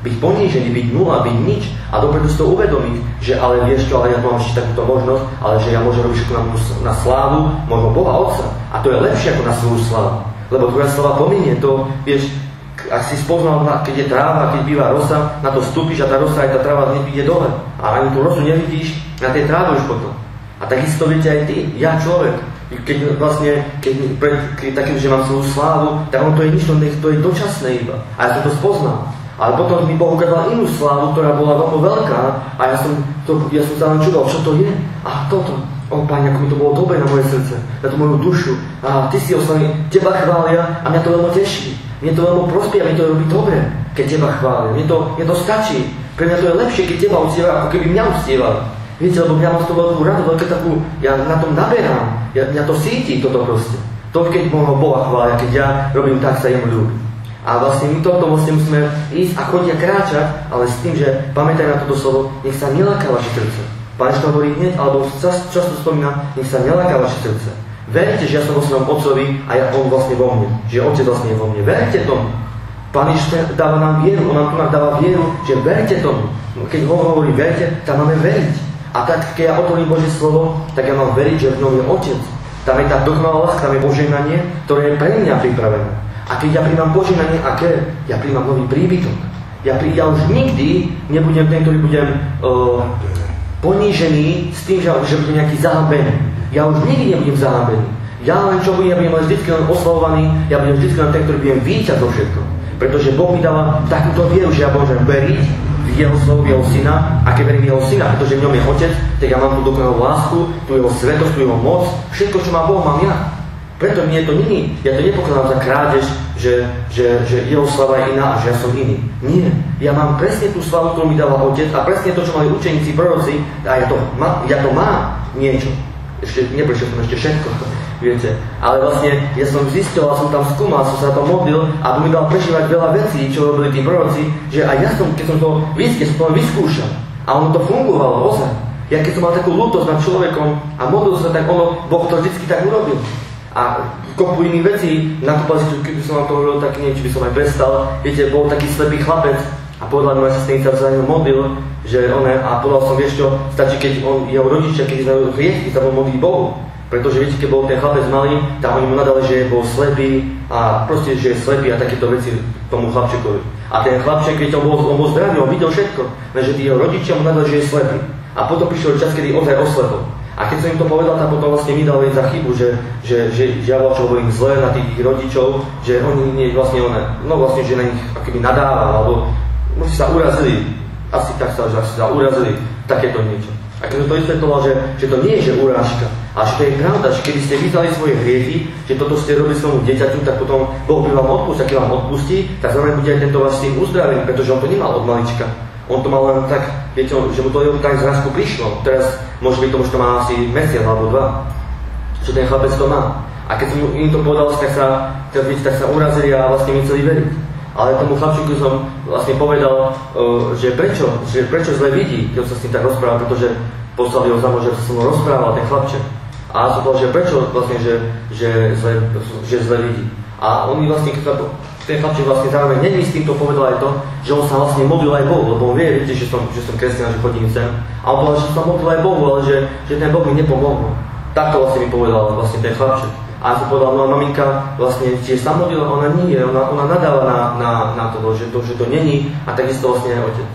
Byť ponížený, byť nula, byť nič a dopredu si to uvedomiť, že ale vieš čo, ale ja mám ešte takúto možnosť, ale že ja môžem robiť všetko na, na slávu možno Boha Otca. A to je lepšie ako na svoju slávu. Lebo tvoja sláva pominie to, vieš, ak si spoznal, keď je tráva, keď býva rosa, na to vstúpiš a tá rosa aj tá tráva hneď ide dole. A ani tú rosu nevidíš na tej tráve už potom. A takisto viete aj ty, ja človek. Keď vlastne, keď, keď takým, že mám svoju slávu, tak on to je nič, to je dočasné iba. A ja som to spoznal. Ale potom mi Boh ukázal inú slávu, ktorá bola veľmi veľká a ja som, to, ja som sa len čudal, čo to je. A toto. O Pane, ako mi to bolo dobre na moje srdce, na tú moju dušu. A ty si oslavný, teba chvália a mňa to veľmi teší. Mne to veľmi prospieva, mne to robí dobre, keď teba chvália. Mne to, mne to stačí. Pre mňa to je lepšie, keď teba uctievajú, ako keby mňa uctievali. Viete, lebo mňa mám z toho veľkú radu, veľké takú, ja na tom naberám. Ja, mňa to síti, toto proste. To, keď môjho Boha chvália, keď ja robím tak, sa jemu ľúbi. A vlastne my toto vlastne musíme ísť a chodiť a kráčať, ale s tým, že pamätaj na toto slovo, nech sa neláka vaše srdce. Pán to hovorí hneď, alebo čas, často spomína, nech sa neláka vaše srdce. Verte, že ja som vo svojom Otcovi a ja on vlastne vo mne. Že Otec vlastne je vo mne. Verte tomu. Pán Ježiš dáva nám vieru, on nám tu dáva vieru, že verte tomu. Keď ho hovorí verte, tam máme veriť. A tak, keď ja otvorím Božie slovo, tak ja mám veriť, že v ňom je Otec. Tam je tá dokonalá láska, tam je požehnanie, ktoré je pre mňa pripravené. A keď ja príjmam požehnanie, aké? Ja príjmam nový príbytok. Ja, prí, ja už nikdy nebudem ten, ktorý budem uh, ponížený s tým, že, že budem nejaký zahambený. Ja už nikdy nebudem zahambený. Ja len čo budem, ja budem len vždy len oslavovaný, ja budem vždy len ten, ktorý budem víťať zo všetko. Pretože Boh mi dáva takúto vieru, že ja môžem veriť v jeho slovo, v jeho syna, a keď verím v jeho syna, pretože v ňom je Otec, tak ja mám tú dokonalú lásku, tú jeho svetosť, tú jeho moc, všetko, čo má Boh, mám ja. Preto mne to není, ja to nepokladám za krádež, že, že, že jeho slava je iná a že ja som iný. Nie, ja mám presne tú slavu, ktorú mi dáva Otec a presne to, čo mali učeníci, proroci, a ja to, má, ja to mám niečo. Ešte neprešiel som ešte všetko, viete. Ale vlastne ja som zistil, som tam skúmal, som sa to modlil a Boh mi dal prežívať veľa vecí, čo robili tí proroci, že aj ja som, keď som to vyskyt, som to vyskúšal. A ono to fungovalo, ozaj. Ja keď som mal takú ľútosť nad človekom a modlil sa, tak ono, Boh to vždycky tak urobil. A kopu iných vecí, nakúpal si, keby som vám to hovoril, tak neviem, či by som aj prestal. Viete, bol taký slepý chlapec a povedala moja sestrenica, sa za ňou modlil, že on a povedal som, vieš čo, stačí, keď on, jeho rodičia, keď znajú hriechy, sa bol modliť Bohu. Pretože viete, keď bol ten chlapec malý, tak oni mu nadali, že bol slepý a proste, že je slepý a takéto veci tomu chlapčekovi. A ten chlapček, viete, on bol, on bol zdravý, on videl všetko, lenže tí jeho rodičia mu nadali, že je slepý. A potom prišiel čas, kedy ozaj oslepol. A keď som im to povedal, tak potom vlastne mi dal za chybu, že, že, že ja čo hovorím zle na tých rodičov, že oni nie vlastne one, no vlastne, že na nich akoby nadával, alebo možno sa urazili, asi tak sa, že sa urazili takéto niečo. A keď som to vysvetloval, že, že to nie je, že urážka, ale že to je pravda, že keby ste vyznali svoje hriechy, že toto ste robili svojmu dieťaťu, tak potom Boh by vám odpustí, a keď vám odpustí, tak zároveň bude aj tento váš syn uzdravený, pretože on to nemal od malička. On to mal len tak, viete, že mu to tak zrazku prišlo. Teraz môže byť to, že to má asi mesiac alebo dva. Že ten chlapec to má. A keď som im to povedal, tak sa, tak, viete, tak sa urazili a vlastne mi chceli veriť. Ale tomu chlapčíku som vlastne povedal, že prečo, že prečo zle vidí, keď sa s tým tak rozprával, pretože poslal ho za mňa, že sa som mu rozprával, ten chlapček. A som povedal, že prečo vlastne, že, že, zle, že zle vidí. A on mi vlastne, keď sa ten chlapček vlastne zároveň není s týmto povedal aj to, že on sa vlastne modlil aj Bohu, lebo on vie, viete, že som, že som kresťan, že chodím sem. A on povedal, že som modlil aj Bohu, ale že, že ten Boh mi nepomohol. Takto vlastne mi povedal vlastne ten chlapček. A ja som povedal, no a maminka vlastne tiež sa modlila, ona nie, ona, ona nadáva na, na, na to, že to, že to není a takisto vlastne aj Otec.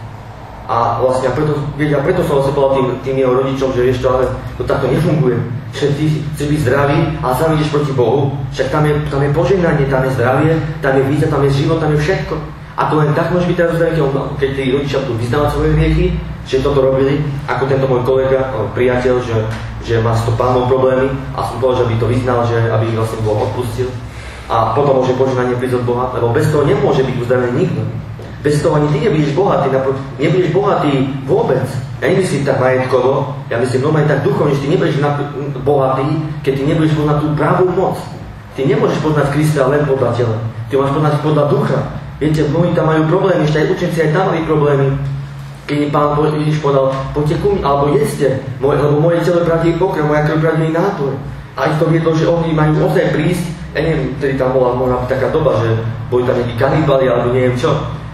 A vlastne a preto, a preto som vlastne povedal tým, tým jeho rodičom, že vieš to, ale to takto nefunguje. Že ty chceš byť zdravý, ale sám ideš proti Bohu. Však tam je, tam je požehnanie, tam je zdravie, tam je víza, tam je život, tam je všetko. A to len tak môže byť teraz zdravie, keď tí rodičia budú vyznávať svoje hriechy, že toto robili, ako tento môj kolega, priateľ, že, že má s to pánov problémy a som povedal, že by to vyznal, že aby ich vlastne Boh odpustil. A potom môže požehnanie prísť od Boha, lebo bez toho nemôže byť uzdravený nikto. Bez toho ani ty nebudeš bohatý, nebudeš bohatý vôbec. Ja nemyslím tak majetkovo, ja myslím normálne tak duchovne, že ty nebudeš bohatý, keď ty nebudeš poznať tú pravú moc. Ty nemôžeš poznať Krista len podľa tela. Ty máš poznať podľa ducha. Viete, mnohí tam majú problémy, ešte aj učenci aj tam mali problémy. Keď mi Pán Ježiš povedal, poďte ku mne, alebo jedzte, moje, lebo moje telo je pravdivý pokrm, moja krv pravdivý nápoj. A ich to viedlo, že oni majú ozaj prísť, ja neviem, tedy tam bola možná taká doba, že boli tam nejakí kanibali, alebo neviem čo.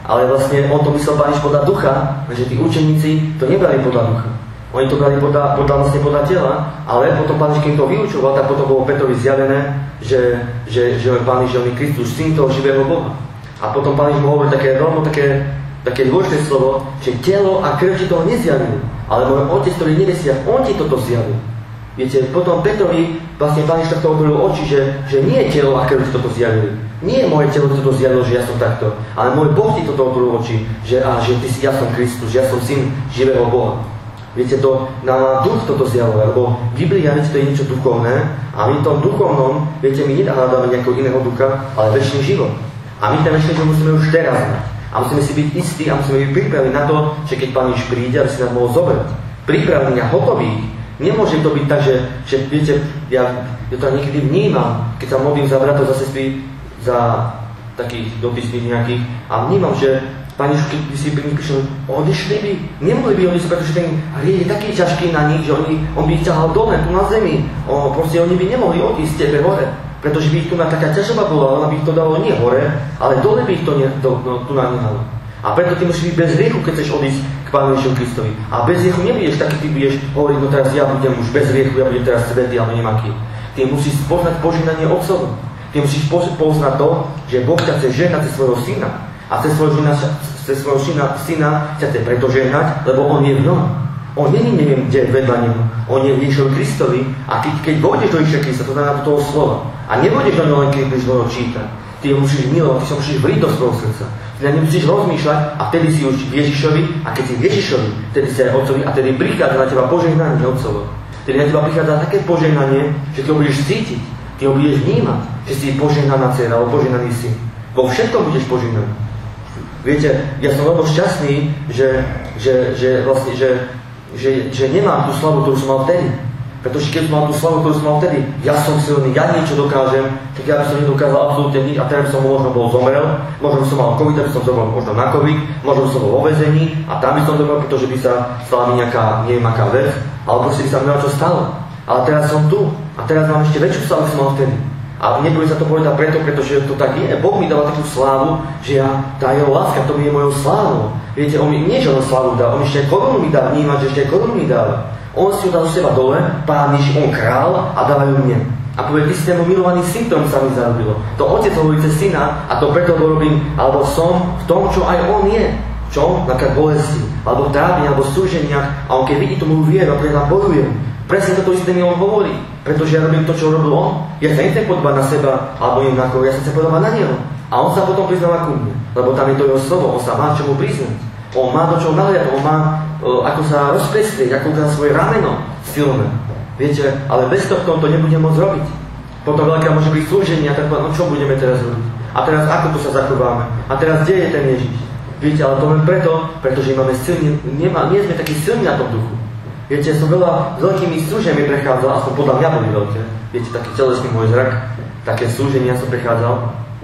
ale vlastne on to myslel Pán Ježiš podľa ducha, že tí učeníci to nebrali podľa ducha. Oni to brali podľa, podľa, vlastne podľa tela, ale potom Pán Ježiš, keď to vyučoval, tak potom bolo Petrovi zjavené, že, že, že Pán Ježiš je Kristus, syn toho živého Boha. A potom Pán Ježiš mu hovorí také veľmi také, také dôležité slovo, že telo a krv ti toho nezjavili, ale môj Otec, ktorý nevesia, on ti toto zjavil. Viete, potom Petrovi vlastne Pán Ježiš takto otvoril oči, že, že nie je telo a krv ti toto zjavili. Nie je moje telo, toto zjavilo, že ja som takto, ale môj Boh ti toto otvoril oči, že, a, že ty si, ja som Kristus, že ja som syn živého Boha. Viete, to na duch toto zjavuje, lebo Biblia, viete, to je niečo duchovné a my v tom duchovnom, viete, my nedávame nejakého iného ducha, ale večný život. A my ten večný život musíme už teraz mať. A musíme si byť istí a musíme byť pripravení na to, že keď Pán Ježiš príde, aby si nás mohol zobrať. Pripravení a hotoví. Nemôže to byť tak, že, že viete, ja, ja to niekedy vnímam, keď sa modlím za bratov, za sestry, za takých dopisných nejakých a vnímam, že Pán Ježiš, keď by si pri nich prišiel, odišli by, nemohli by odísť, pretože ten hriech je taký ťažký na nich, že oni, on by ich ťahal dole, tu na zemi. O, proste oni by nemohli odísť tebe hore, pretože by ich tu na taká ťažoba bola, ona by ich to dalo nie hore, ale dole by ich to nie, do, no, tu na nehalo. A preto ty musíš byť bez hriechu, keď chceš odísť k Pánu Ježišovi Kristovi. A bez hriechu nebudeš taký, ty budeš hovoriť, no teraz ja budem už bez hriechu, ja budem teraz svätý, alebo nemaký. Ty musíš poznať požehnanie Otcovo. Ty musíš poznať to, že Boh ťa chce žehnať cez svojho syna. A cez svojho syna, cez svojho syna, syna ťa chce preto žehnať, lebo on je v ňom. On nie je neviem kde vedľa neho. On je v Ježišovi Kristovi. A keď, keď vôjdeš do Ježiša Krista, to znamená do toho slova. A nevôjdeš do ňoho len keď budeš ho čítať. Ty ho musíš milovať, ty sa musíš vriť do svojho srdca. Ty na nemusíš rozmýšľať a vtedy si už v Ježišovi a keď si v Ježišovi, vtedy si aj Otcovi a vtedy prichádza na teba požehnanie Otcovo. Vtedy na teba prichádza také požehnanie, že ty ho budeš cítiť, ty ho budeš vnímať, že si požehnaná dcera alebo požehnaný syn. Vo všetkom budeš požehnaný. Viete, ja som veľmi šťastný, že, že, že vlastne, že, že, že nemám tú slavu, ktorú som mal vtedy. Pretože keď som mal tú slavu, ktorú som mal vtedy, ja som silný, ja niečo dokážem, tak ja by som nedokázal absolútne nič a teraz by som možno bol zomrel, možno by som mal COVID, aby som zomrel možno na COVID, možno by som bol vo väzení a tam by som zomrel, pretože by sa stala mi nejaká, neviem aká vec, ale proste by sa mi čo stalo. Ale teraz som tu a teraz mám ešte väčšiu slavu, som mal vtedy. A nebudem sa to povedať preto, pretože to tak je. Boh mi dáva takú slávu, že ja, tá jeho láska, to mi je mojou slávou. Viete, on mi nie, že len slávu dá, on ešte aj korunu mi dá vnímať, že ešte aj korunu mi dáva. On si ho dal z seba dole, Pán Ježiš, on král a dávajú mne. A povie, ty si ten milovaný syn, ktorým sa mi zarobilo. To Otec hovorí cez syna a to preto ho robím, alebo som v tom, čo aj on je. Čo? Napríklad bolesti, alebo trápenia, alebo súženiach. A on keď vidí tomu vieru, ako ja bojujem. Presne toto isté mi on hovorí. Pretože ja robím to, čo robil on. Ja sa nechcem podobať na seba, alebo neviem na koho, ja sa chcem podobať na neho. A on sa potom priznáva ku mne. Lebo tam je to jeho slovo, on sa má čomu priznať. On má do čoho nahliadať, on má ako sa rozprestrieť, ako ukázať svoje rameno silné. Viete, ale bez tohto to nebudem môcť robiť. Potom veľká môže byť slúženie a tak povedať, no čo budeme teraz robiť? A teraz ako tu sa zachováme? A teraz kde je ten Ježiš? Viete, ale to len preto, pretože máme silný, nemá, nie sme takí silní na tom duchu. Viete, ja som veľa veľkými slúženiami prechádzal, aspoň podľa mňa boli veľké. Viete, taký telesný môj zrak, také slúženia som prechádzal,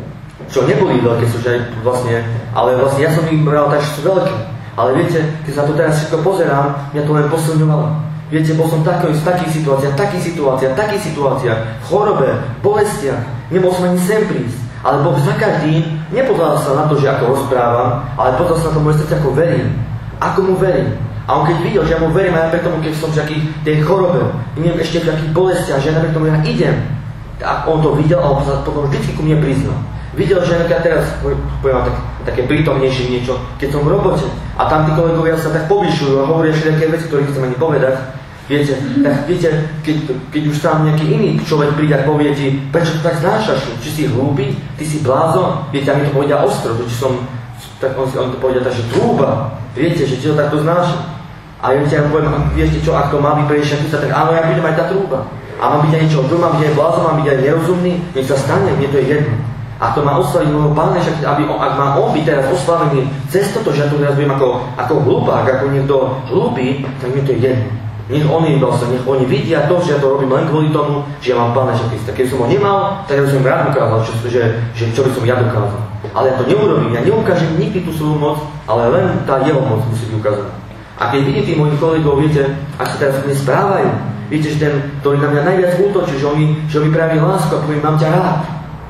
čo neboli veľké slúženia vlastne, ale vlastne ja som ich bral tak veľké. Ale viete, keď sa to teraz všetko pozerám, mňa to len posilňovalo. Viete, bol som taký, v takých situáciách, takých situáciách, takých situáciách, v chorobe, bolestiach, nebol som ani sem prísť. Ale Boh za každým nepodľadal sa na to, že ako rozprávam, ale podľadal sa na to moje srdce, ako verím. Ako mu verím. A on keď videl, že ja mu verím, a ja preto tomu, keď som v tej chorobe, neviem, ešte v takých bolestiach, že ja napriek tomu ja idem, tak on to videl a on potom vždy ku mne priznal. Videl, že ja teraz, poviem tak, také prítomnejšie niečo, keď som v robote a tam tí kolegovia sa tak povyšujú a hovoria všetké veci, ktoré chcem ani povedať. Viete, tak viete, keď, keď už tam nejaký iný človek príde a povie ti, prečo to tak znášaš, či si hlúpy, ty si blázon, viete, a mi to povedia ostro, že či som, tak on, on to povedia tak, že trúba, viete, že či to takto znáša. A ja ti ja poviem, viete čo, ak to má byť prejšia, tak áno, ja budem aj tá trúba. A má byť aj niečo, mám byť aj blázon, mám byť aj nerozumný, nech sa stane, mne to je jedno. A to má oslaviť môjho Pána, aby on, ak má on byť teraz oslavený cez toto, že ja tu teraz budem ako, ako hlupák, ako niekto hlupý, tak mi to je jedno. Nech oni vlastne, nech oni vidia to, že ja to robím len kvôli tomu, že ja mám Pána Ježiša Krista. Keď som ho nemal, tak ja by som rád ukázal, čo, že, že, čo by som ja dokázal. Ale ja to neurobím, ja neukážem nikdy tú svoju moc, ale len tá jeho moc musí byť ukázaná. A keď vidíte tých mojich kolegov, viete, ak sa teraz mne správajú, viete, že ten, ktorý na mňa najviac útočí, že oni, že mi prejaví lásku a poviem, mám ťa rád.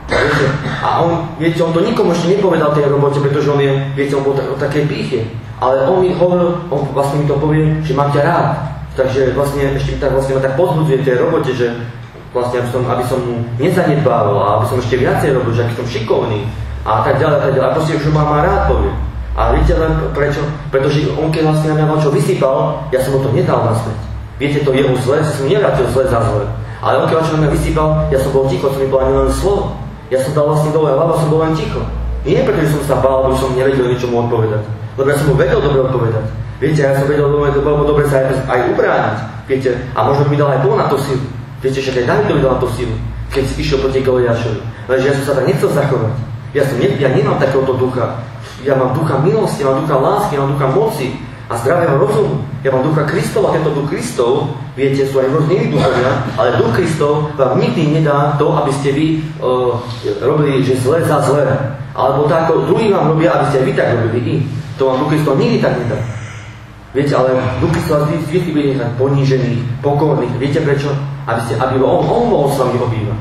Viete? A on, viete, on to nikomu ešte nepovedal tej robote, pretože on je, viete, on bol tak, o takej pýche. Ale on mi hovoril, on vlastne mi to povie, že mám ťa rád. Takže vlastne ešte tak, vlastne ma tak pozbudzuje tej robote, že vlastne aby som, aby som mu nezanedbával a aby som ešte viacej robil, že aby som šikovný a tak ďalej, tak ďalej. A proste už ma má rád povie. A viete len prečo? Pretože on keď vlastne na mňa čo vysypal, ja som mu to nedal naspäť. Viete, to jeho zle, ja som mu nevrátil zle za zle. Ale on keď na mňa vysypal, ja som bol ticho, som mi bol ani len slovo. Ja som dal vlastne dole hlava, som bol len ticho. Nie preto, že som sa bál, že som nevedel niečomu odpovedať. Lebo ja som mu vedel dobre odpovedať. Viete, ja som vedel dobre, dobre sa aj, aj ubrániť. Viete, a možno mi dal aj Boh na to silu. Viete, že aj David mi dal na to silu, keď si išiel proti Goliášovi. Lenže ja som sa tak nechcel zachovať. Ja, som ne, ja nemám takéhoto ducha. Ja mám ducha milosti, ja mám ducha lásky, ja mám ducha moci a zdravého rozumu. Ja mám ducha Kristov a tento duch Kristov, viete, sú aj rôzne iní duchovia, ale duch Kristov vám nikdy nedá to, aby ste vy uh, robili, že zle za zle. Alebo tak, ako druhí vám robia, aby ste aj vy tak robili i. To vám duch Kristov nikdy tak nedá. Viete, ale duch Kristov vás vždy bude nechať ponížených, pokorných. Viete prečo? Aby, ste, aby on, on mohol s vami obývať.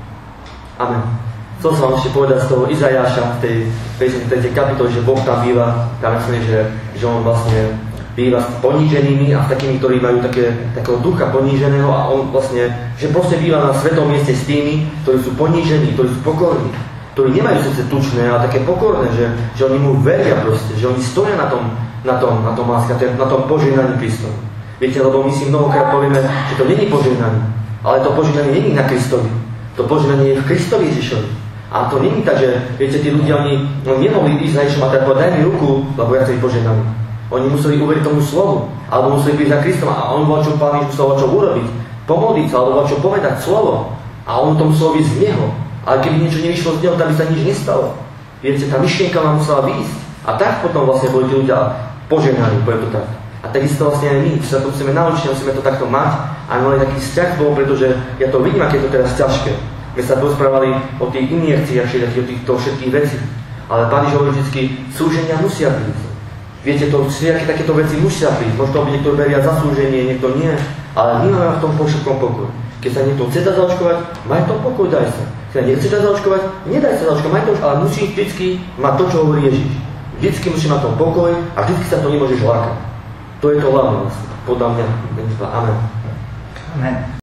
Amen. Chcel som vám ešte povedať z toho Izajáša, v tej päťdesiatej kapitole, že Boh tam býva, tam myslím, že, že on vlastne býva s poníženými a s takými, ktorí majú také, takého ducha poníženého a on vlastne, že proste býva na svetom mieste s tými, ktorí sú ponížení, ktorí sú pokorní, ktorí nemajú síce tučné, ale také pokorné, že, že oni mu veria proste, že oni stoja na tom, na tom, na tom láska, na tom požehnaní Kristovi. Viete, lebo my si mnohokrát povieme, že to není požehnanie, ale to požehnanie není na Kristovi, to požehnanie je v Kristovi Ježišovi. A to není tak, že, viete, tí ľudia, oni, oni nemohli ísť na Ježišom a tak povedať, daj mi ruku, lebo ja chcem požehnať. Oni museli uveriť tomu slovu, alebo museli prísť za Kristom a on bol čo Pán Ježiš musel čo urobiť, pomodliť sa, alebo čo povedať slovo. A on tomu slovo ísť z neho. Ale keby niečo nevyšlo z neho, tak by sa nič nestalo. Viete, tá myšlienka vám musela výjsť. A tak potom vlastne boli tí ľudia požehnaní, poviem to tak. A takisto vlastne aj my, sa to musíme naučiť, musíme to takto mať a mali taký vzťah s Bohom, pretože ja to vidím, aké je to teraz ťažké. My sa rozprávali o tých injekciách, o týchto všetkých vecí. Ale Pán Ježiš hovorí vždy, súženia musia byť. Viete, to všetky takéto veci musia byť. Možno to by niekto beria zaslúženie, niekto nie. Ale my máme v tom všetkom pokoj. Keď sa niekto chce dať zaočkovať, maj to pokoj, daj sa. Keď sa nechce dať zaočkovať, nedaj sa zaočkovať, maj to, ale musíš vždy mať to, čo hovorí Ježiš. Vždycky musíš mať tom pokoj a vždycky sa to nemôžeš lákať. To je to hlavné vlastne. Podľa mňa. Amen. Amen.